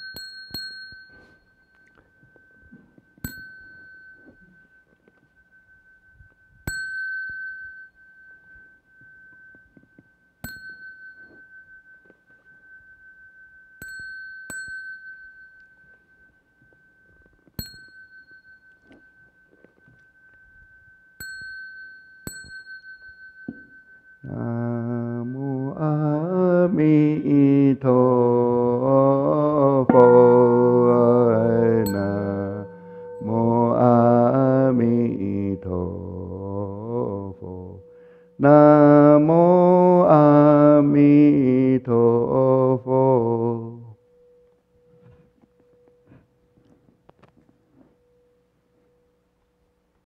南无阿弥陀佛，南无阿弥陀佛，南